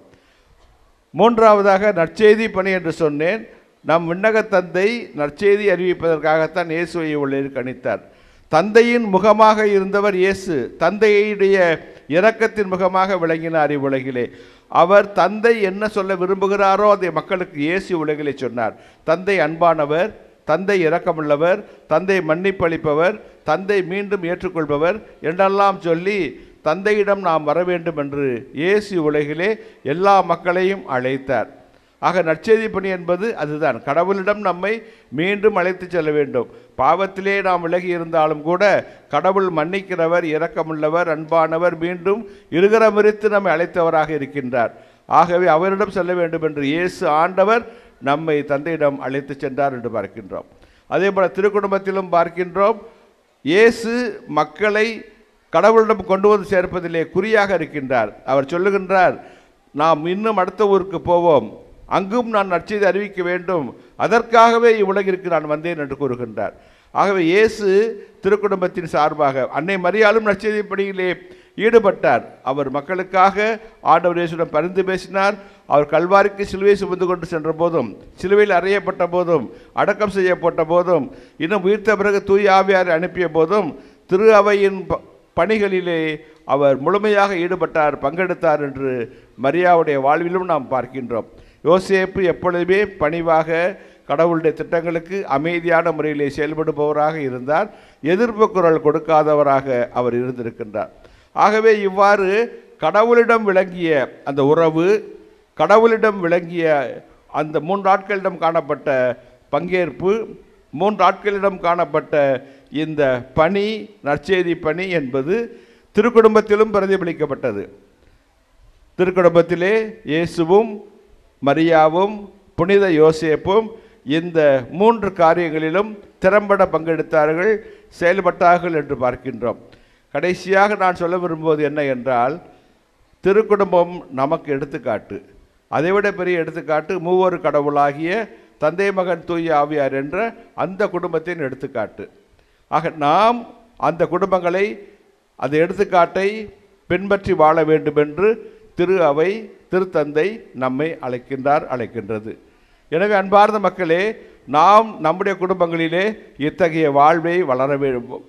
மூன்றாவதாக நற்செய்தி பணி என்று சொன்னேன். நம் விண்ணக தந்தை நற்செய்தி அறிவிப்பதற்காகத்தான் இயேசுவை உலகிற்கு அனுப்பித்தார். தந்தையின் முகமாக இருந்தவர் இயேசு. தந்தையுடைய இரக்கத்தின் முகமாக விளங்கினார் இவ்வுலகிலே. அவர் தந்தை என்ன சொல்ல விரும்புகிறாரோ அதை மக்களுக்கு இயேசு உலகிலே சொன்னார். தந்தை அன்பானவர், தந்தை இரக்கமுள்ளவர், தந்தை மன்னிப்பளிப்பவர், தந்தை மீண்டும் ஏற்றுக்கொள்பவர் என்றெல்லாம் சொல்லி தந்தையிடம் நாம் வர வேண்டும் என்று இயேசு உலகிலே எல்லா மக்களையும் அழைத்தார். ஆக நற்செய்தி பணி என்பது அதுதான். கடவுளிடம் நம்மை மீண்டும் அழைத்து செல்ல வேண்டும். பாவத்திலே நாம் விலகி இருந்தாலும் கூட கடவுள் மன்னிக்கிறவர், இரக்கமுள்ளவர், அன்பானவர், மீண்டும் இருகர மறித்து நம்மை அழைத்தவராக இருக்கின்றார். ஆகவே அவரிடம் செல்ல வேண்டும் என்று இயேசு ஆண்டவர் நம்மை தந்தையிடம் அழைத்து சென்றார் என்று பார்க்கின்றோம். அதே போல திருக்குடும்பத்திலும் பார்க்கின்றோம். இயேசு மக்களை கடவுளிடம் கொண்டு வந்து சேர்ப்பதிலே குறியாக இருக்கின்றார். அவர் சொல்லுகின்றார், நாம் இன்னும் அடுத்த ஊருக்கு போவோம், அங்கும் நான் நற்செய்தி அறிவிக்க வேண்டும், அதற்காகவே இவ்வுலகிற்கு நான் வந்தேன் என்று கூறுகின்றார். ஆகவே இயேசு திருக்குடும்பத்தின் சார்பாக அன்னை மரியாளும் நற்செய்தி பணியிலே ஈடுபட்டார். அவர் மக்களுக்காக ஆண்டவர் இயேசுடன் பரிந்து பேசினார். அவர் கல்வாரிக்கு சிலுவை சுமந்து கொண்டு சென்ற போதும், சிலுவையில் அறையப்பட்ட போதும், அடக்கம் செய்யப்பட்ட போதும், இன்னும் உயிர்த்த பிறகு தூய ஆவியாரை அனுப்பிய போதும் திரு அவையின் பணிகளிலே அவர் முழுமையாக ஈடுபட்டார், பங்கெடுத்தார் என்று மரியாவுடைய வாழ்விலும் நாம் பார்க்கின்றோம். யோசேப்பு எப்பொழுதுமே பணிவாக கடவுளுடைய திட்டங்களுக்கு அமைதியான முறையிலே செயல்படுபவராக இருந்தார். எதிர்ப்பு குரல் கொடுக்காதவராக அவர் இருந்திருக்கின்றார். ஆகவே இவ்வாறு கடவுளிடம் விளங்கிய அந்த உறவு, கடவுளிடம் விளங்கிய அந்த மூன்று ஆட்களிடம் காணப்பட்ட பங்கேற்பு, மூன்று ஆட்களிடம் காணப்பட்ட இந்த பணி, நற்செய்தி பணி என்பது திருக்குடும்பத்திலும் பிரதிபலிக்கப்பட்டது. திருக்குடும்பத்திலே இயேசுவும் மரியாவும் புனித யோசேப்பும் இந்த மூன்று காரியங்களிலும் திறம்பட பங்கெடுத்தார்கள், செயல்பட்டார்கள் என்று பார்க்கின்றோம். கடைசியாக நான் சொல்ல விரும்புவது என்ன என்றால், திருக்குடும்பம் நமக்கு எடுத்துக்காட்டு. அதைவிட பெரிய எடுத்துக்காட்டு மூவொரு கடவுளாகிய தந்தை மகன் தூய ஆவியார் என்ற அந்த குடும்பத்தின் எடுத்துக்காட்டு. ஆக நாம் அந்த குடும்பங்களை, அந்த எடுத்துக்காட்டை பின்பற்றி வாழ வேண்டும் என்று திரு அவை திருத்தந்தை நம்மை அழைக்கின்றார், அழைக்கின்றது. எனவே அன்பார்ந்த மக்களே, நாம் நம்முடைய குடும்பங்களிலே இத்தகைய வாழ்வை வளர வேண்டும்,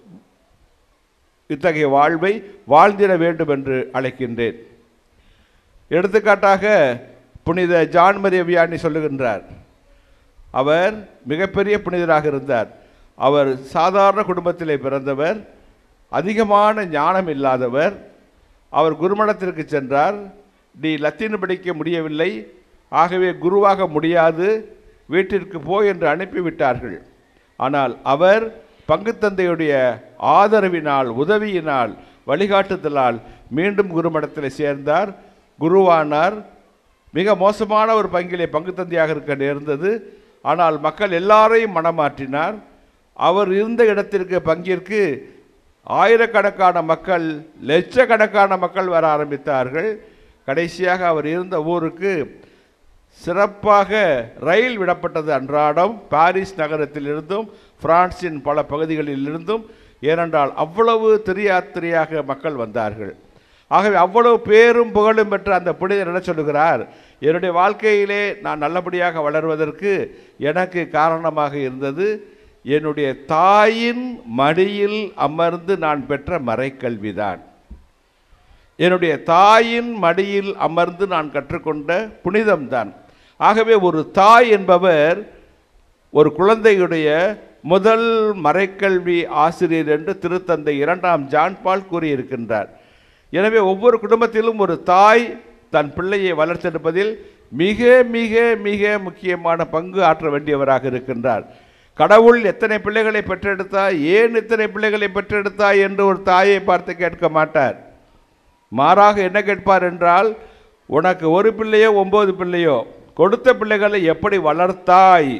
இத்தகைய வாழ்வை வாழ்ந்திட வேண்டும் என்று அழைக்கின்றேன். எடுத்துக்காட்டாக புனித ஜான் மரிய வியானி சொல்லுகின்றார். அவர் மிகப்பெரிய புனிதராக இருந்தார். அவர் சாதாரண குடும்பத்திலே பிறந்தவர், அதிகமான ஞானம் இல்லாதவர். அவர் குருமடத்திற்கு சென்றார். நீ லத்தீன் படிக்க முடியவில்லை, ஆகவே குருவாக முடியாது, வீட்டிற்கு போ என்று அனுப்பிவிட்டார்கள். ஆனால் அவர் பங்குத்தந்தையுடைய ஆதரவினால், உதவியினால், வழிகாட்டுதலால் மீண்டும் குருமடத்தில் சேர்ந்தார், குருவானார். மிக மோசமான ஒரு பங்கிலே பங்குத்தந்தையாக இருக்க நேர்ந்தது. ஆனால் மக்கள் எல்லாரையும் மனமாற்றினார். அவர் இருந்த இடத்திற்கு, பங்கிற்கு ஆயிரக்கணக்கான மக்கள், லட்சக்கணக்கான மக்கள் வர ஆரம்பித்தார்கள். கடைசியாக அவர் இருந்த ஊருக்கு சிறப்பாக ரயில் விடப்பட்டது அன்றாடம், பாரிஸ் நகரத்திலிருந்தும் பிரான்சின் பல பகுதிகளிலிருந்தும். ஏனென்றால் அவ்வளவு திரியாத்திரியாக மக்கள் வந்தார்கள். ஆகவே அவ்வளவு பேரும் புகழும் பெற்ற அந்த புனிதர் என்ன சொல்லுகிறார், என்னுடைய வாழ்க்கையிலே நான் நல்லபடியாக வளர்வதற்கு எனக்கு காரணமாக இருந்தது என்னுடைய தாயின் மடியில் அமர்ந்து நான் பெற்ற மறைக்கல்விதான். என்னுடைய தாயின் மடியில் அமர்ந்து நான் கற்றுக்கொண்ட புனிதம்தான். ஆகவே ஒரு தாய் என்பவர் ஒரு குழந்தையுடைய முதல் மறைக்கல்வி ஆசிரியர் என்று திருத்தந்தை இரண்டாம் ஜான் பால் கூறியிருக்கின்றார். எனவே ஒவ்வொரு குடும்பத்திலும் ஒரு தாய் தன் பிள்ளையை வளர்த்தெடுப்பதில் மிக மிக மிக முக்கியமான பங்கு ஆற்ற வேண்டியவராக இருக்கின்றார். கடவுள் எத்தனை பிள்ளைகளை பெற்றெடுத்தாய், ஏன் இத்தனை பிள்ளைகளை பெற்றெடுத்தாய் என்று ஒரு தாயை பார்த்து கேட்க மாட்டார். மாறாக என்ன கேட்பார் என்றால், உனக்கு ஒரு பிள்ளையோ ஒன்பது பிள்ளையோ, கொடுத்த பிள்ளைகளை எப்படி வளர்த்தாய்,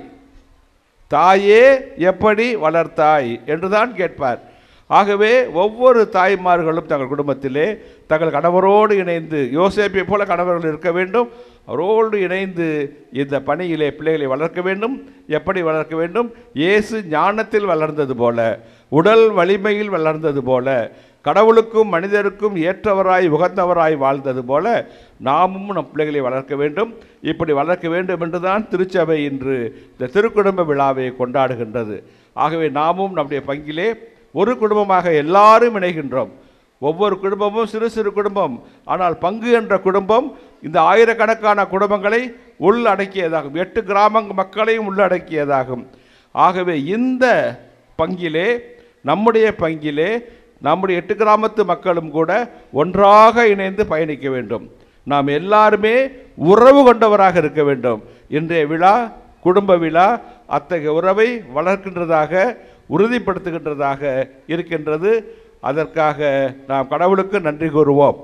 தாயே எப்படி வளர்த்தாய் என்றுதான் கேட்பார். ஆகவே ஒவ்வொரு தாய்மார்களும் தங்கள் குடும்பத்திலே தங்கள் கணவரோடு இணைந்து, யோசேப்பை போல கணவர்கள் இருக்க வேண்டும், அவரோடு இணைந்து இந்த பணியிலே பிள்ளைகளை வளர்க்க வேண்டும். எப்படி வளர்க்க வேண்டும்? இயேசு ஞானத்தில் வளர்ந்தது போல, உடல் வலிமையில் வளர்ந்தது போல, கடவுளுக்கும் மனிதருக்கும் ஏற்றவராய் உகந்தவராய் வாழ்ந்தது போல நாமும் நம் பிள்ளைகளை வளர்க்க வேண்டும். இப்படி வளர்க்க வேண்டும் என்றுதான் திருச்சபை இன்று இந்த திருக்குடும்ப விழாவை கொண்டாடுகின்றது. ஆகவே நாமும் நம்முடைய பங்கிலே ஒரு குடும்பமாக எல்லாரும் இணைகின்றோம். ஒவ்வொரு குடும்பமும் சிறு சிறு குடும்பம், ஆனால் பங்கு என்ற குடும்பம் இந்த ஆயிரக்கணக்கான குடும்பங்களை உள்ளடக்கியதாகும், எட்டு கிராம மக்களையும் உள்ளடக்கியதாகும். ஆகவே இந்த பங்கிலே, நம்முடைய பங்கிலே நம்முடைய எட்டு கிராமத்து மக்களும் கூட ஒன்றாக இணைந்து பயணிக்க வேண்டும். நாம் எல்லாருமே உறவு கொண்டவராக இருக்க வேண்டும். இன்றைய விழா குடும்ப விழா அத்தகைய உறவை வளர்க்கின்றதாக, உறுதிப்படுத்துகின்றதாக இருக்கின்றது. அதற்காக நாம் கடவுளுக்கு நன்றி கூறுவோம்.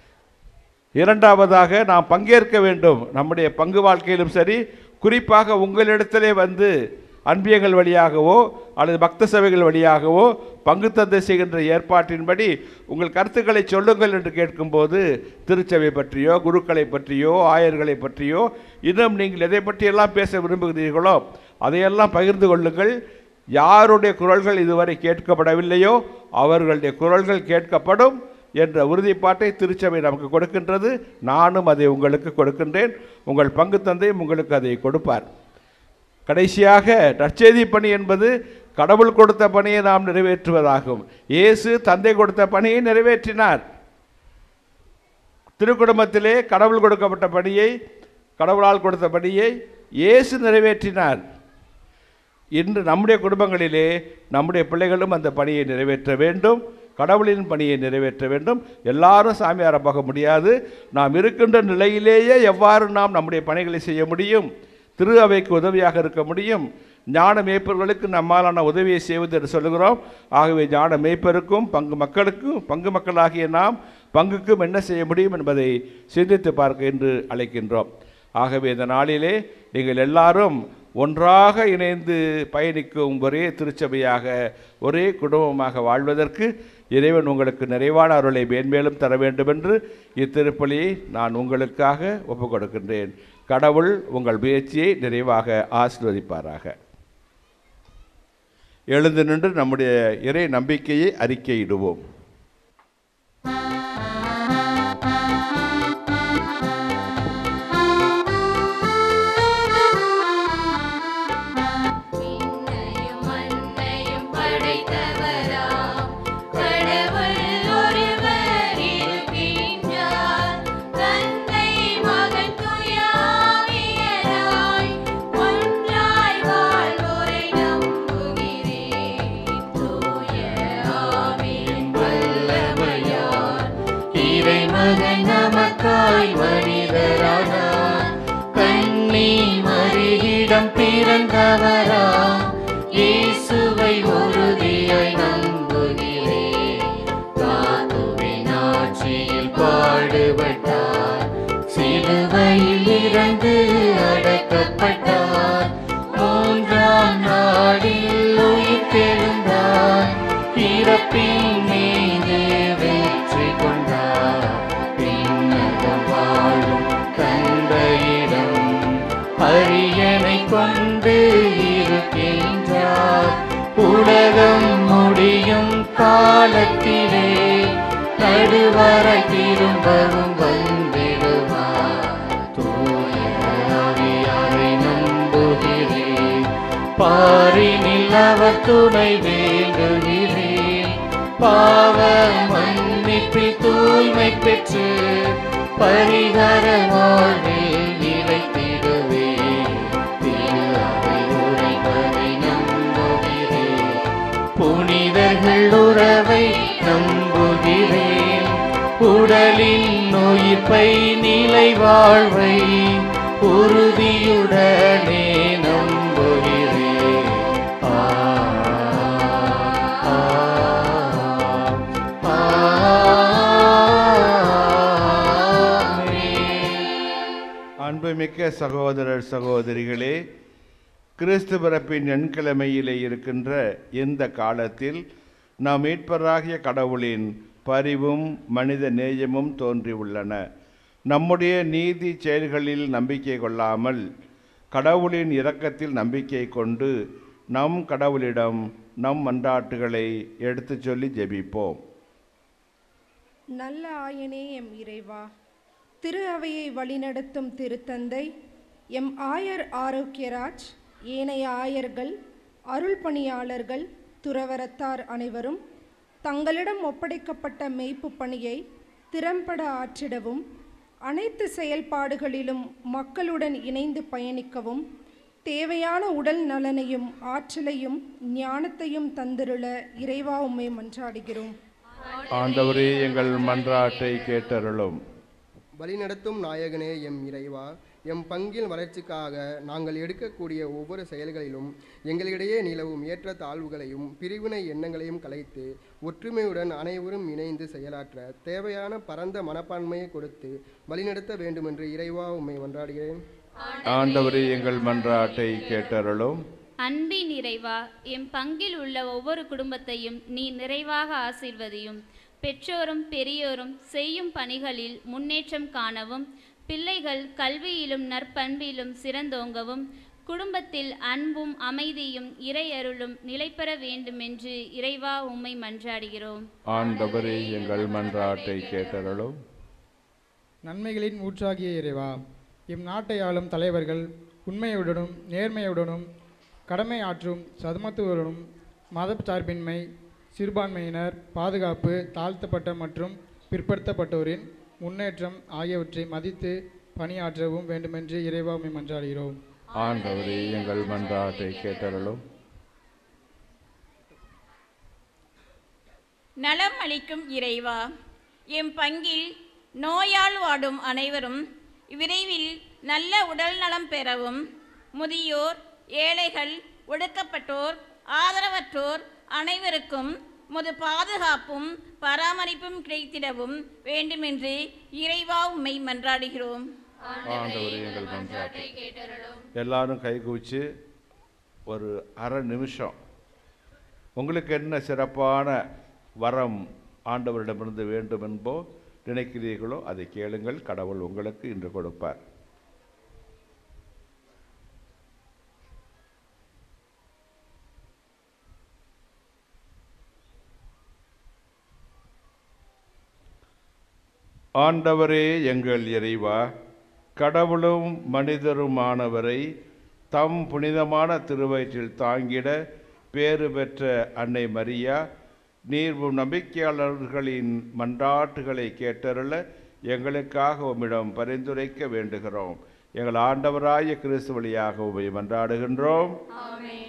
இரண்டாவதாக நாம் பங்கேற்க வேண்டும். நம்முடைய பங்கு வாழ்க்கையிலும் சரி, குறிப்பாக உங்களிடத்திலே வந்து அன்பியங்கள் வழியாகவோ அல்லது பக்த சபைகள் வழியாகவோ பங்கு தந்தை செய்கின்ற ஏற்பாட்டின்படி உங்கள் கருத்துக்களை சொல்லுங்கள் என்று கேட்கும்போது, திருச்சபை பற்றியோ குருக்களை பற்றியோ ஆயர்களை பற்றியோ இன்னும் நீங்கள் எதை பற்றியெல்லாம் பேச விரும்புகிறீர்களோ அதையெல்லாம் பகிர்ந்து கொள்ளுங்கள். யாருடைய குரல்கள் இதுவரை கேட்கப்படவில்லையோ அவர்களுடைய குரல்கள் கேட்கப்படும் என்ற உறுதிப்பாட்டை திருச்சபை நமக்கு கொடுக்கின்றது. நானும் அதை உங்களுக்கு கொடுக்கின்றேன். உங்கள் பங்கு தந்தையும் உங்களுக்கு அதை கொடுப்பார். கடைசியாக நற்செய்தி பணி என்பது கடவுள் கொடுத்த பணியை நாம் நிறைவேற்றுவதாகும். இயேசு தந்தை கொடுத்த பணியை நிறைவேற்றினார். திருக்குடும்பத்திலே கடவுள் கொடுக்கப்பட்ட பணியை, கடவுளால் கொடுத்த பணியை இயேசு நிறைவேற்றினார். இன்று நம்முடைய குடும்பங்களிலே நம்முடைய பிள்ளைகளும் அந்த பணியை நிறைவேற்ற வேண்டும், கடவுளின் பணியை நிறைவேற்ற வேண்டும். எல்லாரும் சாமியாரை போக முடியாது. நாம் இருக்கின்ற நிலையிலேயே எவ்வாறு நாம் நம்முடைய பணிகளை செய்ய முடியும், திரு அவைக்கு உதவியாக இருக்க முடியும், ஞான மேய்ப்பர்களுக்கு நம்மாலான உதவியை செய்வது என்று சொல்லுகிறோம். ஆகவே ஞான மேய்ப்பருக்கும் பங்கு மக்களுக்கும் பங்கு மக்களாகிய நாம் பங்குக்கும் என்ன செய்ய முடியும் என்பதை சிந்தித்து பார்க்க என்று அழைக்கின்றோம். ஆகவே இந்த நாளிலே நீங்கள் எல்லாரும் ஒன்றாக இணைந்து பயணிக்கும் ஒரே திருச்சபையாக ஒரே குடும்பமாக வாழ்வதற்கு இறைவன் உங்களுக்கு நிறைவான அருளை மேன்மேலும் தர வேண்டும் என்று இத்திருப்பலியை நான் உங்களுக்காக ஒப்புக் கொடுக்கின்றேன். கடவுள் உங்கள் முயற்சியை நிறைவாக ஆசீர்வதிப்பாராக. எழுந்து நின்று நம்முடைய இறை நம்பிக்கையை அறிக்கையிடுவோம். பிறந்தவராம் இயேசுவை உறுதியாய் நம்புகிறேன். தாத்துவின் ஆட்சியில் பாடுபட்டார், சிலுவையில் இறந்து அடக்கப்பட்டார், மூன்றாம் நாளில் உயிர்த்தெழுந்தார், இறப்பின் மீது வெற்றி கொண்டார். பின்னகம் வாழும் தந்தையிடம் அரியணை கொண்டு இருக்கின்றார். உலகம் முடியும் காலத்திலே நடுவரை திரும்பவும் வந்திடுவார். தூய ஆவியாரை நம்புகிறேன், பாரினில் அவர் துணை வேண்டுகிறேன். பாவ மன்னிப்பில் தூய்மை பெற்று பரிகார வாழ்வில் நிலைத்திடுவே. புனிதர்கள் உறவை நம்புகிறேன், உடலின் உயிர்ப்பை நிலை வாழ்வை உறுதியுடனே நம்புகிறேன். ஆ ஆ, ஆ, அன்புமிக்க சகோதரர் சகோதரிகளே, கிறிஸ்து பிறப்பின் எண்கிழமையிலே இருக்கின்ற இந்த காலத்தில் நாம் மீட்பராகிய கடவுளின் பரிவும் மனித நேயமும் தோன்றியுள்ளன. நம்முடைய நீதி செயல்களில் நம்பிக்கை கொள்ளாமல் கடவுளின் இரக்கத்தில் நம்பிக்கை கொண்டு நம் கடவுளிடம் நம் மன்றாட்டுகளை எடுத்து சொல்லி ஜெபிப்போம். நல்ல ஆயனே எம் இறைவா, திரு அவையை வழிநடத்தும் திருத்தந்தை எம் ஆயர் ஆரோக்கியராஜ், ஏனைய ஆயர்கள், அருள் பணியாளர்கள், துறவரத்தார் அனைவரும் தங்களிடம் ஒப்படைக்கப்பட்ட மெய்ப்பு பணியை திறம்பட ஆற்றிடவும், அனைத்து செயல்பாடுகளிலும் மக்களுடன் இணைந்து பயணிக்கவும், தேவையான உடல் நலனையும் ஆற்றலையும் ஞானத்தையும் தந்திருள இறைவா உம்மை மன்றாடுகிறோம். ஆண்டவரே, எங்கள் மன்றாட்டை கேட்டருளும். வழிநடத்தும் நாயகனே எம் இறைவா, எம் பங்கின் வளர்ச்சிக்காக நாங்கள் எடுக்கக்கூடிய ஒவ்வொரு செயல்களிலும் எங்களிடையே நிலவும் ஏற்ற தாழ்வுகளையும் பிரிவினை எண்ணங்களையும் கலைத்து ஒற்றுமையுடன் அனைவரும் இணைந்து செயலாற்ற தேவையான பரந்த மனப்பான்மையை கொடுத்து வழிநடத்த வேண்டுமென்று இறைவா உம்மை மன்றாடுகிறேன். ஆண்டவரே, எங்கள் மன்றாட்டை கேட்டருளும். அன்பின் இறைவா, எம் பங்கில் உள்ள ஒவ்வொரு குடும்பத்தையும் நீ நிறைவாக ஆசீர்வதியும். பெற்றோரும் பெரியோரும் செய்யும் பணிகளில் முன்னேற்றம் காணவும், பிள்ளைகள் கல்வியிலும் நற்பண்பிலும் சிறந்தோங்கவும், குடும்பத்தில் அன்பும் அமைதியும் இறையருளும் நிலைபெற வேண்டுமென்று இறைவா உம்மை மன்றாடுகிறோம். ஆண்டவரே, எங்கள் மன்றாட்டை கேட்டருளும். நன்மைகளின் ஊற்றாகிய இறைவா, எம் நாட்டை ஆளும் தலைவர்கள் உண்மையுடனும் நேர்மையுடனும் கடமை ஆற்றும் சதுமத்துவருடனும் மதச்சார்பின்மை, சிறுபான்மையினர் பாதுகாப்பு, தாழ்த்தப்பட்ட மற்றும் பிற்படுத்தப்பட்டோரின் முன்னேற்றம் ஆகியவற்றை மதித்து பணியாற்றவும் வேண்டுமென்று இறைவா உம்மை மன்றாடுகிறோம். ஆண்டவரே, எங்கள் மன்றாட்டை கேட்டருளும். நலம் அளிக்கும் இறைவா, எம் பங்கில் நோயால் வாடும் அனைவரும் விரைவில் நல்ல உடல் நலம் பெறவும், முதியோர், ஏழைகள், ஒடுக்கப்பட்டோர், ஆதரவற்றோர் அனைவருக்கும் முது பாதுகாப்பும் பராமரிப்பும் கிடைத்திடவும் வேண்டுமென்று இறைவா உம்மை மன்றாடுகிறோம். ஆண்டவரே எங்கள் மன்றாட்டை எல்லாரும் கைகூச்சி ஒரு அரை நிமிஷம் உங்களுக்கு என்ன சிறப்பான வரம் ஆண்டவரிடமிருந்து வேண்டும் என்போ நினைக்கிறீர்களோ அதை கேளுங்கள். கடவுள் உங்களுக்கு இன்று கொடுப்பார். ஆண்டவரே எங்கள் இறைவா, கடவுளும் மனிதருமானவரை தம் புனிதமான திருவயிற்றில் தாங்கிட பேறு பெற்ற அன்னை மரியா, நீர் நம்பிக்கையாளர்களின் மன்றாட்டுகளை கேட்டருள எங்களுக்காக உம்மிடம் பரிந்துரைக்க வேண்டுகிறோம். எங்கள் ஆண்டவராய கிறிஸ்து வழியாக உம்மை மன்றாடுகின்றோம். ஆமென்.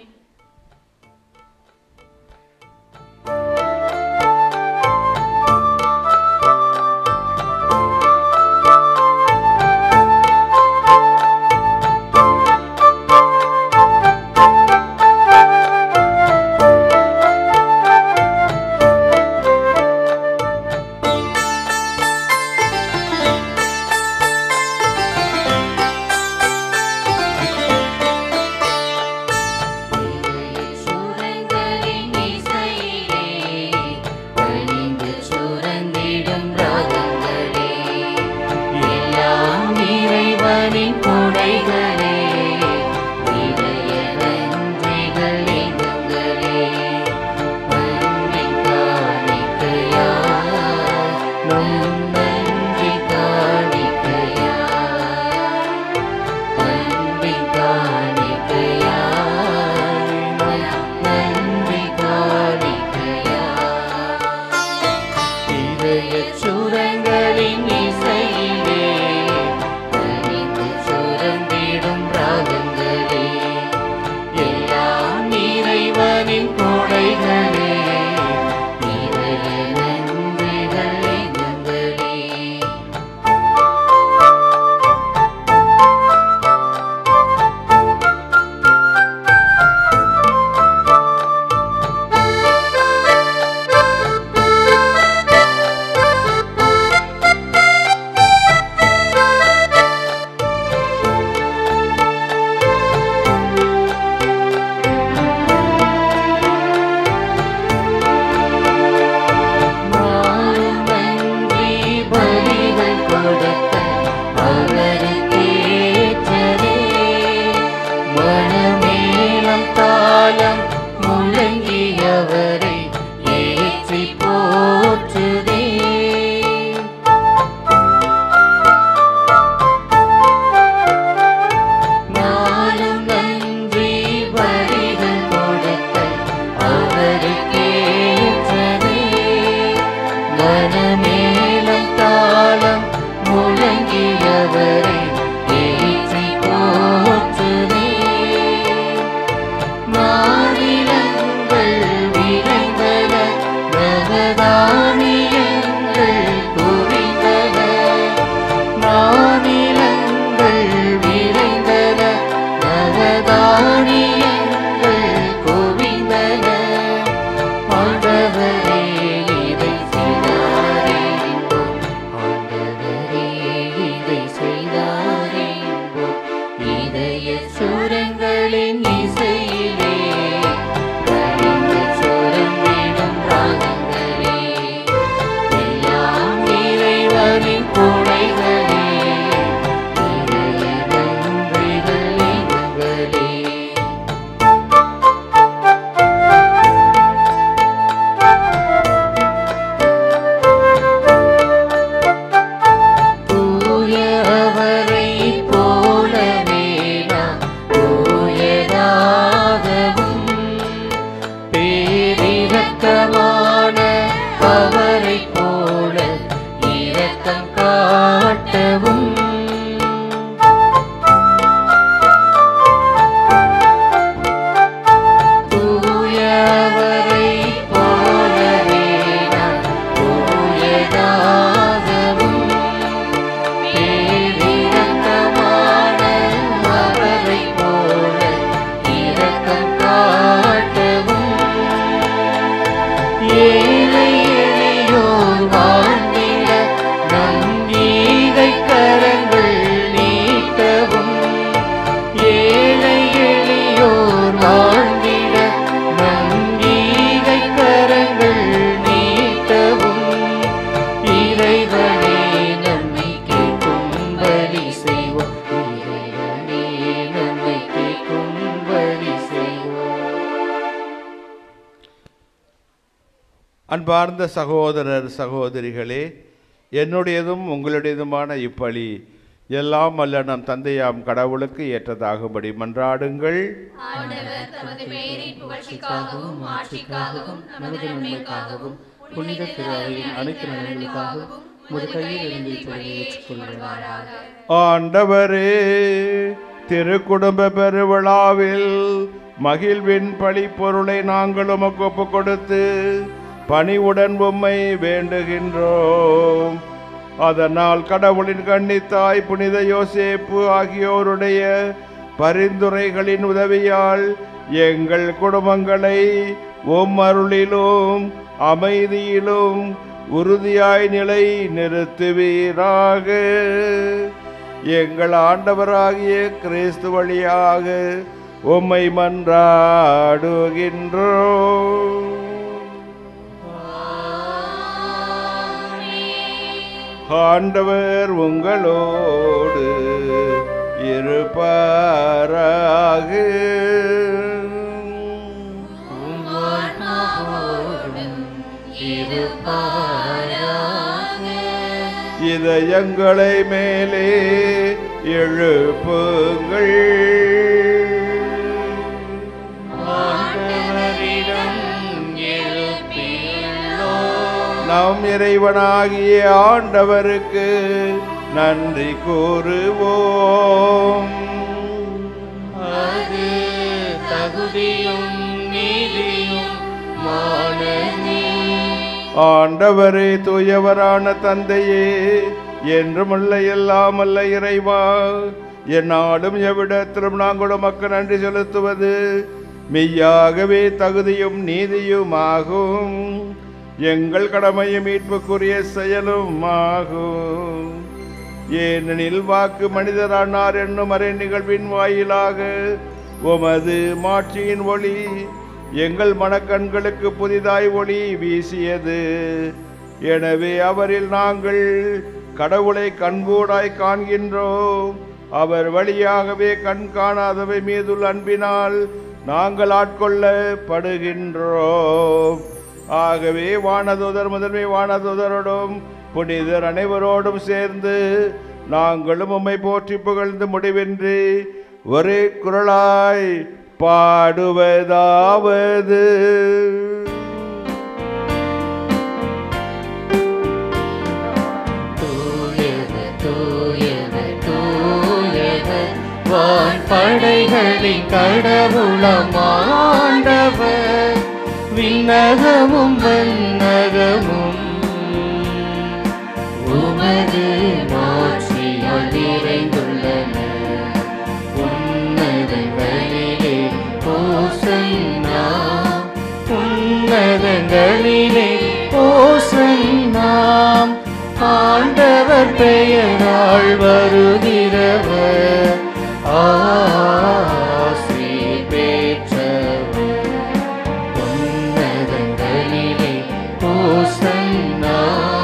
சுரங்களின் இசையிலே சுரந்திடும் ஏழை எளியோர் வாழ்ந்திட நங்கீகை கரங்கள் நீட்டவும். ஏழை எளியோர் வாழ்ந்திட நங்கீகை கரங்கள் நீட்டவும். இறைவனே நம்மை கேட்கும்படி செய்வோம். இறைவனே நம்மை கேட்கும்படி செய்வோம். அன்பார்ந்த சகோதரர் சகோதரிகளே, என்னுடையதும் உங்களுடையதுமான இப்பலி எல்லாம் அல்ல நம் தந்தையாம் கடவுளுக்கு ஏற்றதாகும்படி மன்றாடுங்கள். ஆண்டவர் தமது பெயரின் புகழ்ச்சிக்காகவும் ஆட்சிக்காகவும் நமது நன்மைக்காகவும் புனித திருவையின் அனைத்து நலன்களுக்காகவும் உமது கையில் இருந்து இப்படியை ஏற்றுக்கொள்வாராக. ஆண்டவரே, திருக்குடும்ப பெருவிழாவில் மகிழ்வின் பழிப்பொருளை நாங்கள் உமக்கு ஒப்புக் கொடுத்து பணிவுடன் உம்மை வேண்டுகின்றோம். அதனால் கடவுளின் கன்னித்தாய் புனித யோசேப்பு ஆகியோருடைய பரிந்துரைகளின் உதவியால் எங்கள் குடும்பங்களை உம் அருளிலும் அமைதியிலும் உறுதியாய் நிலை நிறுத்துவீராக. எங்கள் ஆண்டவராகிய கிறிஸ்து வழியாக உம்மை மன்றாடுகின்றோம். ஆண்டவர் உங்களோடு இருப்பாராக. இதயங்களை மேலே எழுப்புங்கள். நம் இறைவனாகிய ஆண்டவருக்கு நன்றி கூறுவோம். அது தகுதியும் நீதியும் மானமே. ஆண்டவரே, தூயவரான தந்தையே, என்றுமல்ல எல்லாம் அல்ல இறைவா, என்னாலும் எவ்விடத்திலும் நாங்கள் உமக்கு நன்றி செலுத்துவது மெய்யாகவே தகுதியும் நீதியுமாகும். எங்கள் கடமையும் மீட்புக்குரிய செயலும் ஆகும். ஏனெனில் வாக்கு மனிதரானார் என்னும் அரை நிகழ்வின் வாயிலாக உமது மாட்சியின் ஒளி எங்கள் மனக்கண்களுக்கு புதிதாய் ஒளி வீசியது. எனவே அவரில் நாங்கள் கடவுளை கண்கூடாய் காண்கின்றோம். அவர் வழியாகவே கண் காணாதவை மீதுள்ள அன்பினால் நாங்கள் ஆட்கொள்ளப்படுகின்றோம். ஆகவே வானதூதர் முதன்மை வானதூதரோடும் புனிதர் அனைவரோடும் சேர்ந்து நாங்களும் உம்மை போற்றி புகழ்ந்து முடிவின்றி ஒரே குரலாய் பாடுவதாவது: தூயவர் தூயவர் தூயவர் வான்படைகளின் கடவுளம் ஆண்டவர். விண்ணகமும் வண்ணகமும் உமது மாட்சியால் நிறைந்துள்ளன. உன்னதங்களிலே ஓசன்னா, உன்னதங்களிலே ஓசன்னா. ஆண்டவர் பெயரால் வருகிறவர் ஆசி பெற்றவர். உன்னதங்களிலே ஓசன்னா,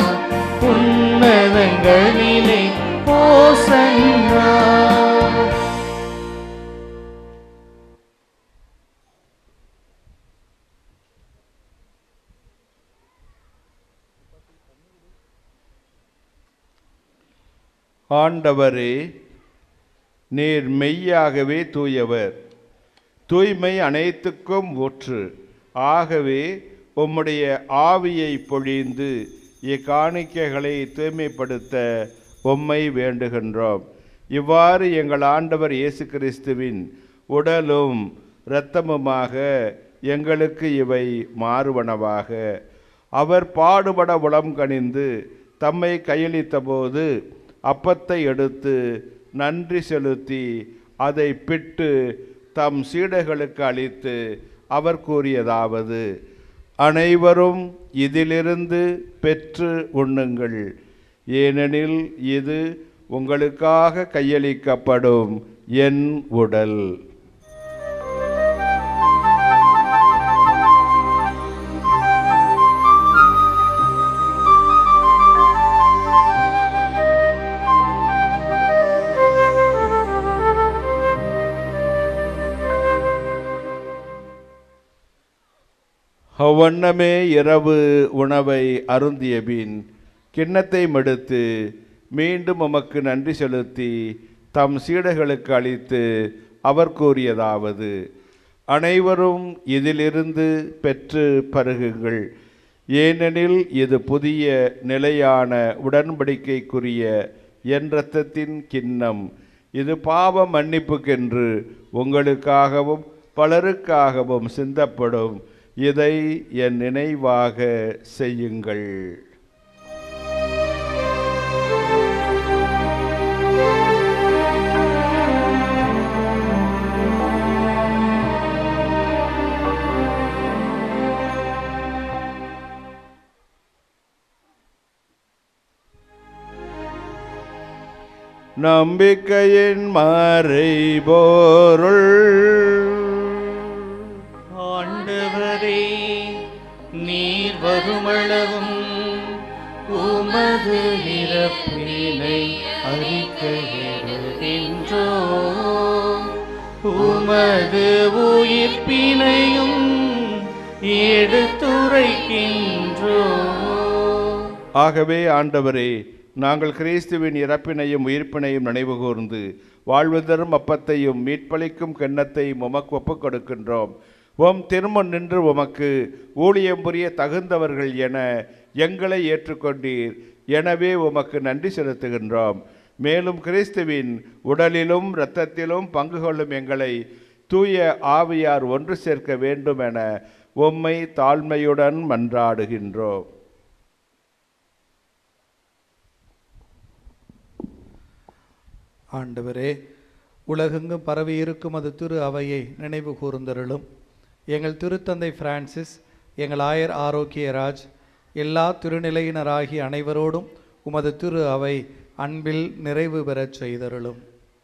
உன்னதங்களிலே ஓசன்னா. ஆண்டவரே, நீர் மெய்யாகவே தூயவர், தூய்மை அனைத்துக்கும் ஊற்று. ஆகவே உம்முடைய ஆவியை பொழிந்து இக்காணிக்கைகளை தூய்மைப்படுத்த உம்மை வேண்டுகின்றோம். இவ்வாறு எங்கள் ஆண்டவர் இயேசு கிறிஸ்துவின் உடலும் இரத்தமுமாக எங்களுக்கு இவை மாறுவனவாக. அவர் பாடுபட உளம் கனிந்து தம்மை கையளித்த போது அப்பத்தை எடுத்து நன்றி செலுத்தி அதை பிட்டு தம் சீடர்களுக்கு அளித்து அவர் கூறியதாவது: அனைவரும் இதிலிருந்து பெற்று உண்ணுங்கள், ஏனெனில் இது உங்களுக்காக கையளிக்கப்படும் என் உடல். அவ்வண்ணமே இரவு உணவை அருந்திய பின் கிண்ணத்தை மடுத்து மீண்டும் உமக்கு நன்றி செலுத்தி தம் சீடர்களுக்கு அளித்து அவர் கூறியதாவது: அனைவரும் இதிலிருந்து பெற்று பருகுங்கள், ஏனெனில் இது புதிய நிலையான உடன்படிக்கைக்குரிய என் இரத்தத்தின் கிண்ணம். இது பாவ மன்னிப்புக்கென்று உங்களுக்காகவும் பலருக்காகவும் சிந்தப்படும். இதை என் நினைவாக செய்யுங்கள். நம்பிக்கையின் மறைபொருள். ஆண்டவரே, நீர் வருமளவும் உமது இறப்பினை அறிக்கையிடுகின்றோ, உமது உயிர்ப்பினையும் எடுத்துரைக்கின்றோ. ஆகவே ஆண்டவரே, நாங்கள் கிறிஸ்துவின் இறப்பினையும் உயிர்ப்பினையும் நினைவு கூர்ந்து வாழ்வு தரும் அப்பத்தையும் மீட்பளிக்கும் கிண்ணத்தையும் உமக்கு ஒப்புக் கொடுக்கின்றோம். உம் திருமுன் நின்று உமக்கு ஊழியம் புரிய தகுந்தவர்கள் என எங்களை ஏற்றுக்கொண்டீர். எனவே உமக்கு நன்றி செலுத்துகின்றோம். மேலும் கிறிஸ்துவின் உடலிலும் இரத்தத்திலும் பங்கு கொள்ளும் எங்களை தூய ஆவியார் ஒன்று சேர்க்க வேண்டும் என உம்மை தாழ்மையுடன் மன்றாடுகின்றோம். ஆண்டவரே, உலகெங்கும் பரவி இருக்கும் அது திரு அவையை நினைவு கூர்ந்தருளும். எங்கள் திருத்தந்தை பிரான்சிஸ், எங்கள் ஆயர் ஆரோக்கியராஜ், எல்லா திருநிலையினராகிய அனைவரோடும் உமது திரு அவை அன்பில் நிறைவு பெறச் செய்தருளும்.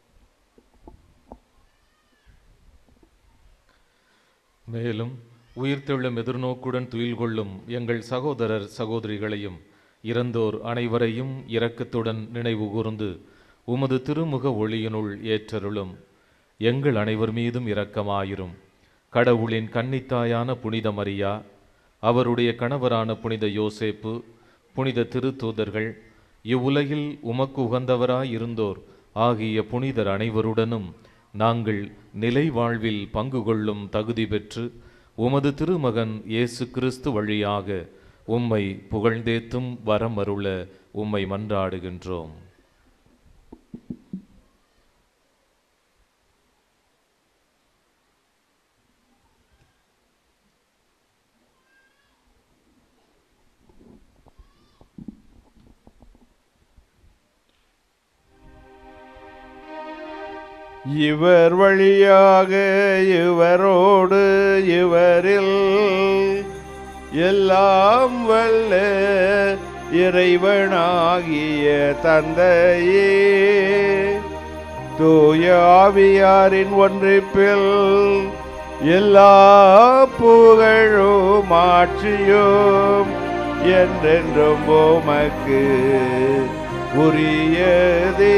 மேலும் உயிர்த்தெழும் எதிர்நோக்குடன் துயில் கொள்ளும் எங்கள் சகோதரர் சகோதரிகளையும் இறந்தோர் அனைவரையும் இரக்கத்துடன் நினைவு கூர்ந்து உமது திருமுக ஒளியினுள் ஏற்றருளும். எங்கள் அனைவர் மீதும் இரக்கமாயிரும். கடவுளின் கன்னித்தாயான புனித மரியா, அவருடைய கணவரான புனித யோசேப்பு, புனித திருத்தூதர்கள், இவ்வுலகில் உமக்கு உகந்தவராய் இருந்தோர் ஆகிய புனிதர் அனைவருடனும் நாங்கள் நிலை வாழ்வில் பங்கு கொள்ளும் தகுதி பெற்று உமது திருமகன் இயேசு கிறிஸ்து வழியாக உம்மை புகழ்ந்தேத்தும் வரம் அருள உம்மை மன்றாடுகின்றோம். இவர் வழியாக இவரோடு இவரில் எல்லாம் வல்ல இறைவனாகிய தந்தையே, தூய ஆவியாரின் ஒன்றிப்பில் எல்லா புகழும் ஆட்சியும் என்றென்றும் உமக்கு உரியதே.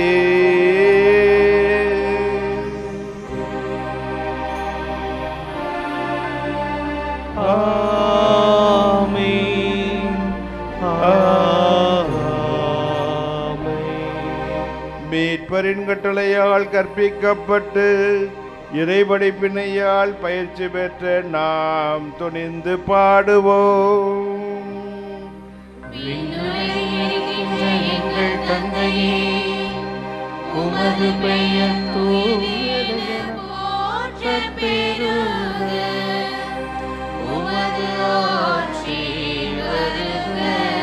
மீட்பரின் கட்டளையால் கற்பிக்கப்பட்டு இறைபடிப்பினையால் பயிற்சி பெற்ற நாம் துணிந்து பாடுவோம். எங்கள் தந்தையே, உமது பெயர் தூயது போற்றப் பெறுக. உமது ஆட்சி வருக.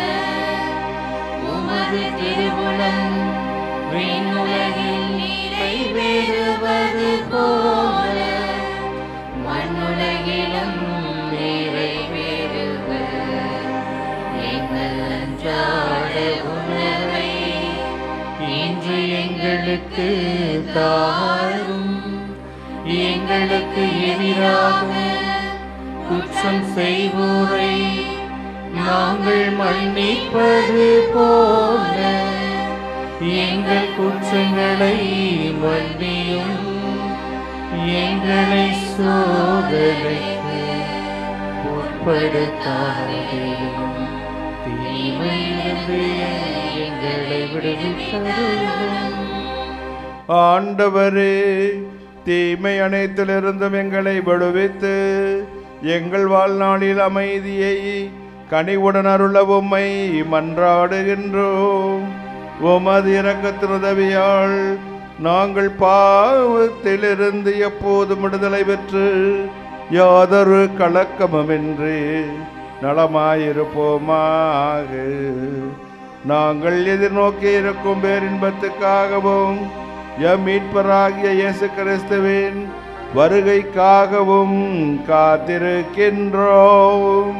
உமது திருவுளம் விண்ணுலகில் நிறைவேறுவது போல மண்ணுலகிலும் நிறைவேறுக. எங்களுக்கு தாரும். எங்களுக்கு எதிராக குற்றம் செய்வோரை நாங்கள் மன்னிப்பது போல எங்கள் குற்றங்களை மன்னியும். எங்களை சோதனைக்கு உட்படுத்தாதேயும். தீமையிலிருந்து எங்களை விடுவித்தருளும். ஆண்டவரே, தீமை அனைத்திலிருந்தும் எங்களை விடுவித்து எங்கள் வாழ்நாளில் அமைதியை கனிவுடன் அருள உம்மை மன்றாடுகின்றோம். உமது இரக்கத்தின் உதவியால் நாங்கள் பாவத்திலிருந்து எப்போதும் விடுதலை பெற்று யாதொரு கலக்கமுமின்றி நலமாயிருப்போமாக. நாங்கள் எதிர்நோக்கி இருக்கும் பேரின்பத்துக்காகவும் எம் மீட்பராகிய இயேசு கிறிஸ்துவின் வருகைக்காகவும் காத்திருக்கின்றோம்.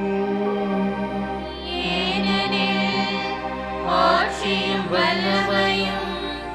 ஆட்சியும் வல்லமையும்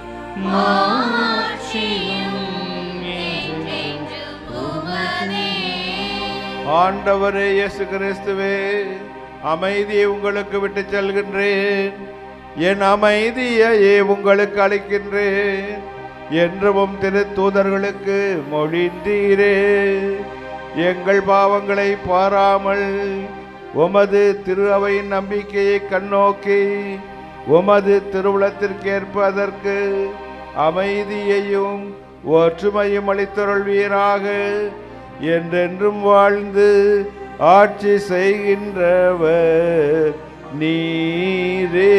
மாட்சியும் என்றென்றும் உமதே. ஆண்டவரே இயேசு கிறிஸ்துவே, அமைதியை உங்களுக்கு விட்டு செல்கின்றேன், என் அமைதியையே உங்களுக்கு அளிக்கின்றேன் என்றும் திரு தூதர்களுக்கு மொழிந்தீரே. எங்கள் பாவங்களை பாராமல் உமது திரு அவையின் நம்பிக்கையை கண்ணோக்கி உமது திருவுளத்திற்கேற்ப அதற்கு அமைதியையும் ஒற்றுமையும் அளித்தருள்வீராக. என்றென்றும் வாழ்ந்து ஆட்சி செய்கின்றவர் நீரே.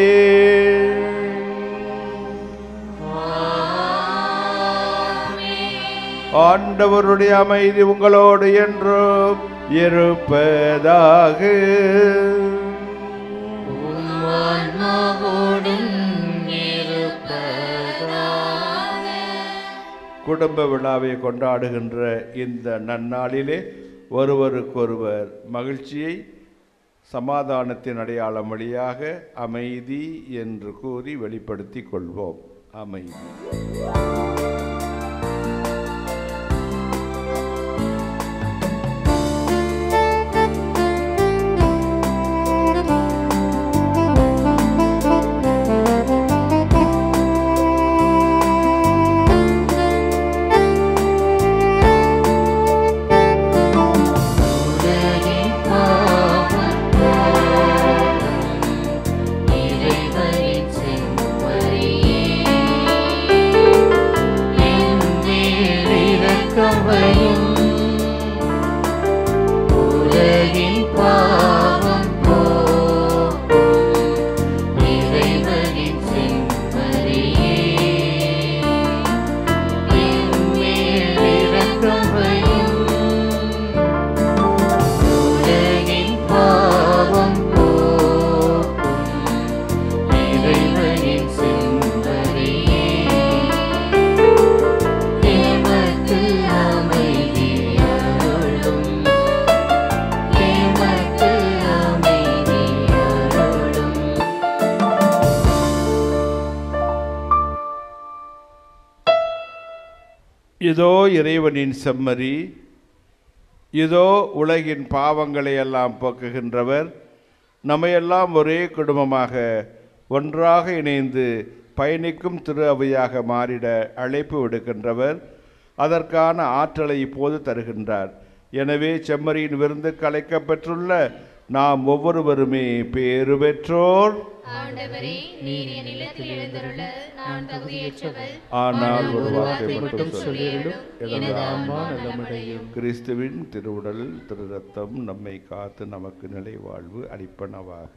ஆண்டவருடைய அமைதி உங்களோடு என்றும் இருப்பதாக. குடும்ப விழாவை கொண்டாடுகின்ற இந்த நன்னாளிலே ஒருவருக்கொருவர் மகிழ்ச்சியை சமாதானத்தின் அடையாளம் வழியாக அமைதி என்று கூறி வெளிப்படுத்திக் கொள்வோம். அமைதி. இதோ இறைவனின் செம்மறி, இதோ உலகின் பாவங்களை எல்லாம் போக்குகின்றவர், நம்மையெல்லாம் ஒரே குடும்பமாக ஒன்றாக இணைந்து பயணிக்கும் திரு அவையாக மாறிட அழைப்பு விடுக்கின்றவர். அதற்கான ஆற்றலை இப்போது தருகின்றார். எனவே செம்மறியின் விருந்துக்கு அழைக்கப்பெற்றுள்ள நாம் ஒவ்வொருவருமே பேறு பெற்றோர். ஆனால் ஒரு வார்த்தை மட்டும் சொல்லிடும், எனது ஆன்மா நலமடையும். கிறிஸ்துவின் திருவுடல் திரு ரத்தம் நம்மை காத்து நமக்கு நிலை வாழ்வு அளிப்பனவாக.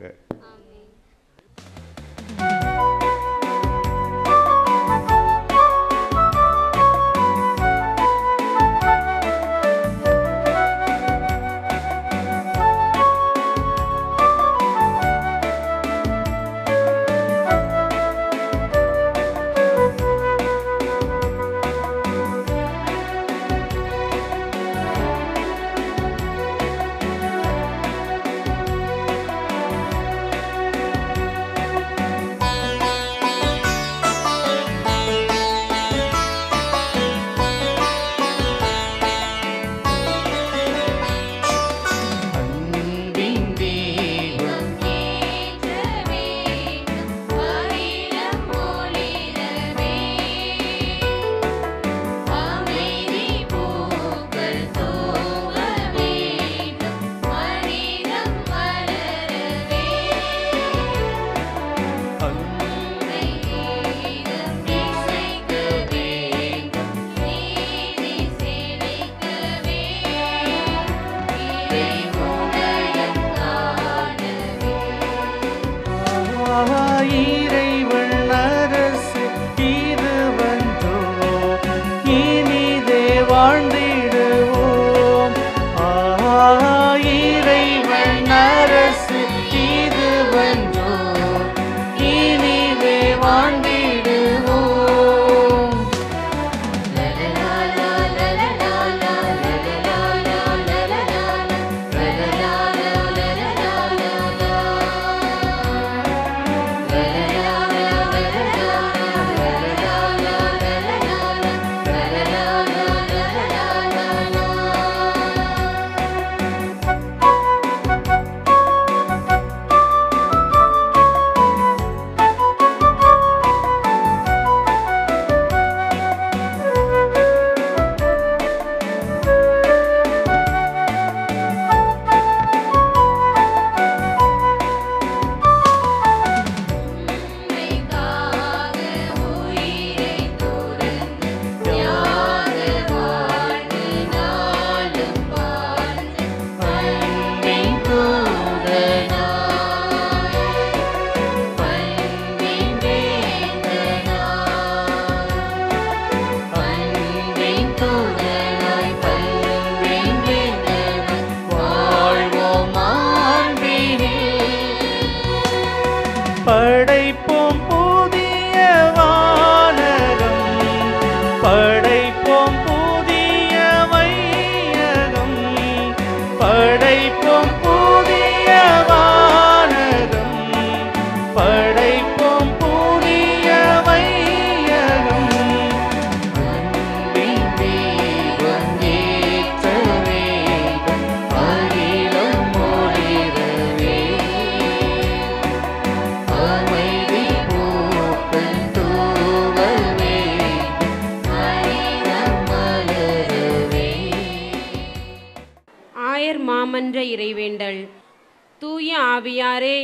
படைப்போம் புதிய வானகம், படைப்போம் புதிய வையகம், படைப்போம் புதிய வானகம், படைப்போம் புதிய வையகம். அன்பின் தீபம் ஏற்ற வேண்டும், அகிலம் ஒளிரவே. அமைதி பூக்கள் தூவ வேண்டும், அகிலம் மலரவே. ஆயர் மாமன்ற இறைவேண்டல். தூய ஆவியாரே,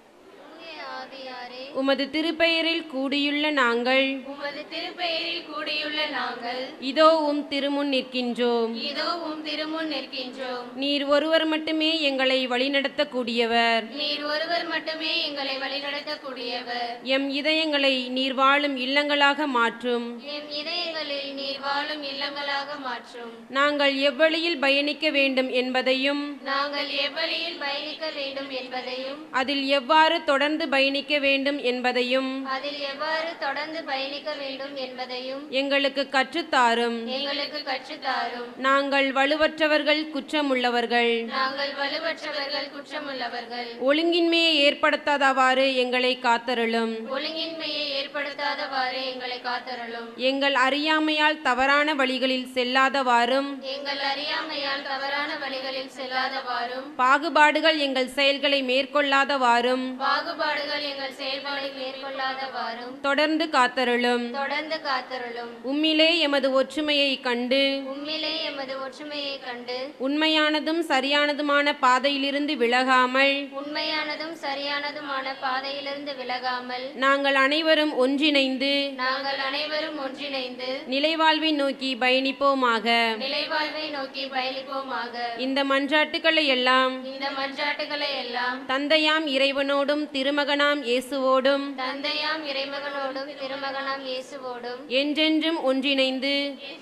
உமது திருப்பெயரில் கூடியுள்ள நாங்கள் உமது திருப்பெயரில் கூடியுள்ள நாங்கள் இதோ உம் திருமுன் நிற்கின்றோம். இதோ உம் திருமுன் நிற்கின்றோம். நீர் ஒருவர் மட்டுமே எங்களை வழிநடத்தக்கூடியவர். நீர் ஒருவர் மட்டுமே எங்களை வழிநடத்தக்கூடியவர். எம் இதயங்களை நீர் வாழும் இல்லங்களாக மாற்றும். எம் இதயங்களில் நீர் வாழும் இல்லங்களாக மாற்றும். நாங்கள் எவ்வழியில் பயணிக்க வேண்டும் என்பதையும் நாங்கள் எவ்வழியில் பயணிக்க வேண்டும் என்பதையும் அதில் எவ்வாறு தொடர்ந்து பயணிக்க வேண்டும் என்பதையும் அதில் எவ்வாறு தொடர்ந்து பயணிக்க வேண்டும் என்பதையும் எங்களுக்கு கற்றுத்தாரும். எங்களுக்கு கற்றுத்தாரும். நாங்கள் வலுவற்றவர்கள், குற்றமுள்ளவர்கள். நாங்கள் வலுவற்றவர்கள், குற்றமுள்ளவர்கள். ஒழுங்கின்மையை ஏற்படுத்தாதவாறு எங்களை காத்தருளும். ஒழுங்கின்மையை ஏற்படுத்தாதவாறு எங்களை காத்தருளும். எங்கள் அறியாமையால் தவறான வழிகளில் செல்லாதவாறும் எங்கள் அறியாமையால் தவறான வழிகளில் செல்லாதவாறும் பாகுபாடுகள் எங்கள் செயல்களை மேற்கொள்ளாதவாறும் பாகுபாடுகள் எங்கள் செயல்பாடு மேற்கொள்ளாதவாறும் தொடர்ந்து காத்தருளும். தொடர்ந்து காத்தருளும். உம்மிலே எமது ஒற்றுமையை கண்டு உம்மிலே எமது ஒற்றுமையை கண்டு உண்மையானதும் சரியானதுமான பாதையிலிருந்து விலகாமல் உண்மையானதும் சரியானதுமான பாதையிலிருந்து விலகாமல் நாங்கள் அனைவரும் ஒன்றிணைந்து நாங்கள் அனைவரும் ஒன்றிணைந்து நிலைவாழ்வை நோக்கி பயணிப்போமாக. நிலைவாழ்வை நோக்கி பயணிப்போமாக. இந்த மன்றாட்டுக்களை எல்லாம் இந்த மன்றாட்டுகளை எல்லாம் தந்தையாம் இறைவனோடும் திருமகனாம் இயேசுவோடும் தந்தையாம் இறைமகனோடும் திருமகனாம் இயேசுவோடும் என்றென்றும் ஒன்றிணைந்து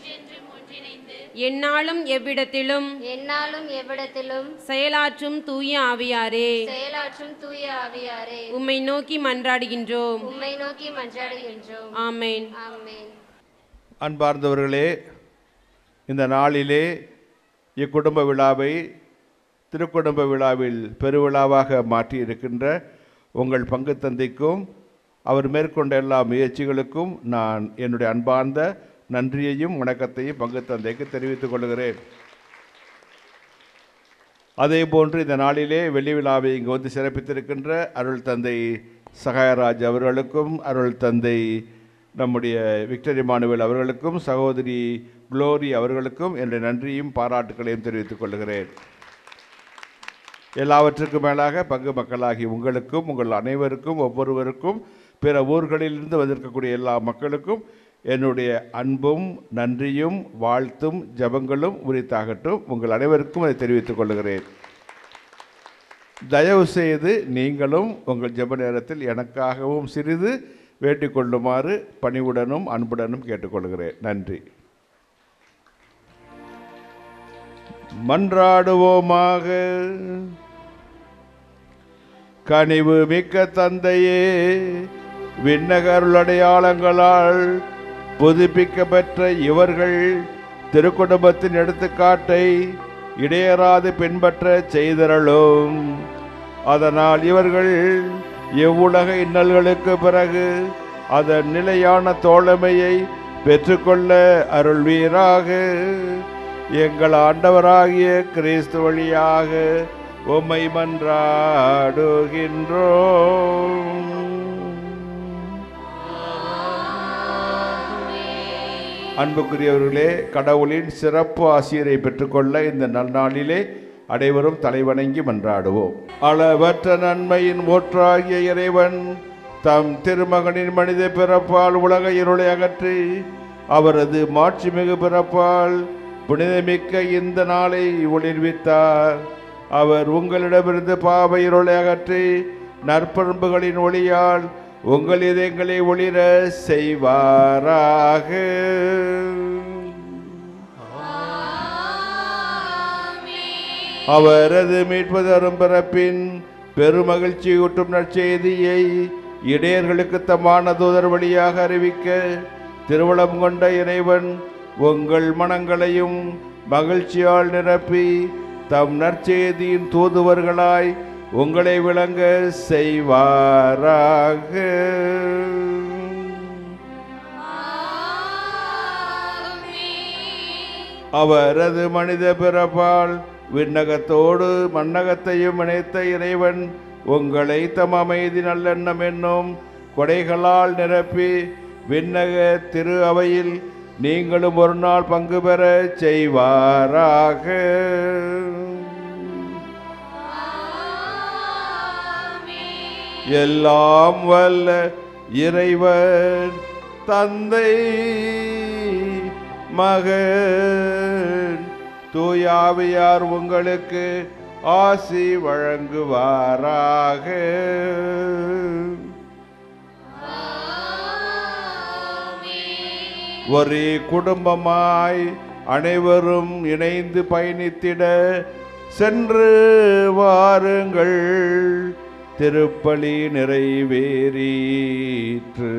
எந்நாளும் எவ்விடத்திலும் எந்நாளும் எவ்விடத்திலும் செயலாற்றும் தூய ஆவியாரே செயலாற்றும் தூய ஆவியாரே உம்மை நோக்கி மன்றாடுகின்றோம். உம்மை நோக்கி மன்றாடுகின்றோம். ஆமென். ஆமென். அன்பார்ந்தவர்களே, இந்த நாளிலே இக்குடும்ப விழாவை திருக்குடும்ப விழாவில் பெருவிழாவாக மாற்றியிருக்கின்ற உங்கள் பங்கு தந்தைக்கும் அவர் மேற்கொண்ட எல்லா முயற்சிகளுக்கும் நான் என்னுடைய அன்பார்ந்த நன்றியையும் வணக்கத்தையும் பங்கு தந்தைக்கு தெரிவித்துக் கொள்கிறேன். அதே போன்று இந்த நாளிலே வெள்ளி விழாவை இங்கு வந்து சிறப்பித்திருக்கின்ற அருள் தந்தை சகாயராஜ் அவர்களுக்கும் அருள் தந்தை நம்முடைய விக்டர் இமானுவேல் அவர்களுக்கும் சகோதரி குளோரி அவர்களுக்கும் என்னுடைய நன்றியும் பாராட்டுக்களையும் தெரிவித்துக் கொள்கிறேன். எல்லாவற்றுக்கும் மேலாக பங்கு மக்களாகி உங்களுக்கும் உங்கள் அனைவருக்கும் ஒவ்வொருவருக்கும் பிற ஊர்களிலிருந்து வந்திருக்கக்கூடிய எல்லா மக்களுக்கும் என்னுடைய அன்பும் நன்றியும் வாழ்த்தும் ஜபங்களும் உரித்தாகட்டும். உங்கள் அனைவருக்கும் அதை தெரிவித்துக் கொள்கிறேன். தயவு செய்து நீங்களும் உங்கள் ஜப நேரத்தில் எனக்காகவும் சிறிது வேண்டிக் கொள்ளுமாறு பணிவுடனும் அன்புடனும் கேட்டுக்கொள்கிறேன். நன்றி. மன்றாடுவோமாக. கனிவு மிக்க தந்தையே, விண்ணகருளடையாளங்களால் புதுப்பிக்க பெற்ற இவர்கள் திருக்குடும்பத்தின் எடுத்துக்காட்டை இடையறாது பின்பற்ற செய்தருளும். அதனால் இவர்கள் இவ்வுலக இன்னல்களுக்கு பிறகு அதன் நிலையான தோழமையை பெற்றுக்கொள்ள அருள்வீராக. எங்கள் ஆண்டவராகிய கிறிஸ்து வழியாக உம்மை மன்றாடுகின்றோம். அன்புக்குரியவர்களே, கடவுளின் சிறப்பு ஆசிரியரை பெற்றுக்கொள்ள இந்த நல்நாளிலே அனைவரும் தலைவணங்கி மன்றாடுவோம். அளவற்ற நன்மையின் ஊற்றாகிய இறைவன் தம் திருமகனின் மனித பிறப்பால் உலக இருளை அகற்றி அவரது மாட்சிமிகு பிறப்பால் புனிதமிக்க இந்த நாளை ஒளிர்வித்தார். அவர் உங்களிடமிருந்து பாவ இருளை அகற்றி நற்பண்புகளின் ஒளியால் உங்கள் இதயங்களை ஒளிர செய்வாராக. அவரது மீட்பு தரும் பிறப்பின் பெருமகிழ்ச்சியூட்டும் நற்செய்தியை இடையர்களுக்கு தமான தூதர் வழியாக அறிவிக்க திருவளம் கொண்ட இறைவன் உங்கள் மனங்களையும் மகிழ்ச்சியால் நிரப்பி தம் நற்செய்தியின் தூதுவர்களாய் உங்களை விளங்க செய்வாராக. அவரது மனித பிறப்பால் விண்ணகத்தோடு மண்ணகத்தையும் இணைத்த இறைவன் உங்களை தம் அமைதி நல்லெண்ணம் என்னும் கொடைகளால் நிரப்பி விண்ணக திரு அவையில் நீங்களும் ஒரு நாள் பங்கு பெற செய்வாராக. எல்லாம் வல்ல இறைவன் தந்தை மகன் தூயாவியார் உங்களுக்கு ஆசி வழங்குவாராக. ஒரே குடும்பமாய் அனைவரும் இணைந்து பயணித்திட சென்று வாருங்கள். திருப்பலி நிறைவேறிற்று.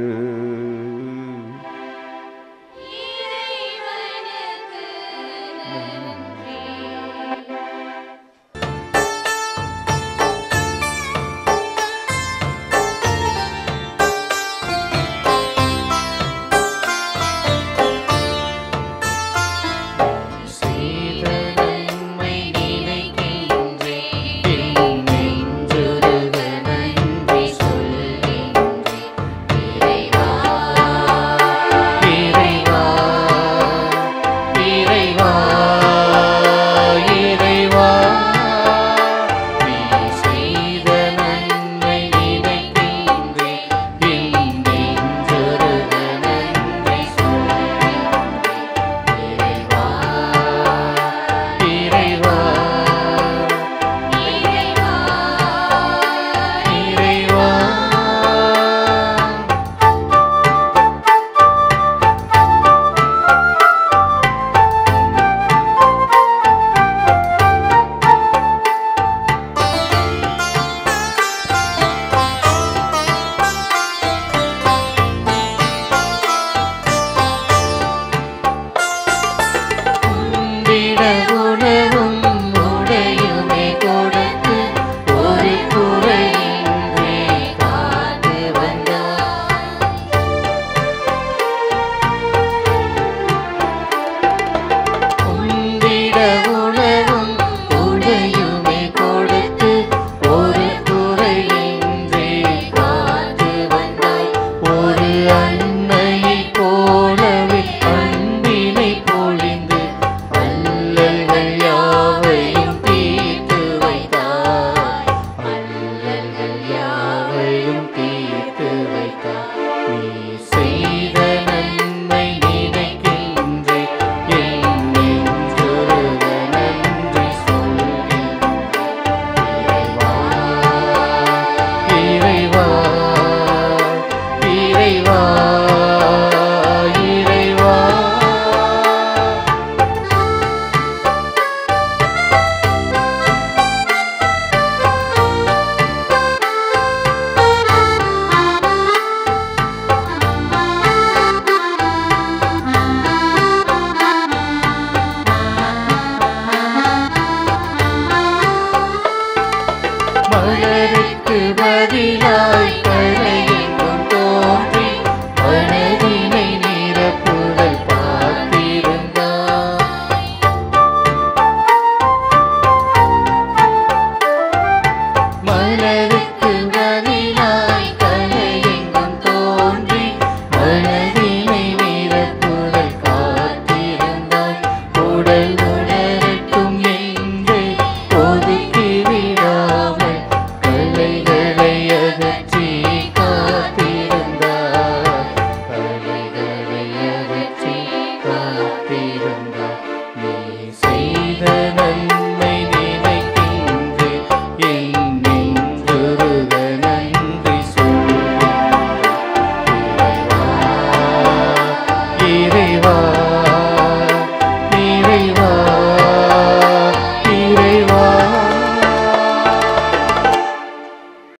காத்திருந்தார்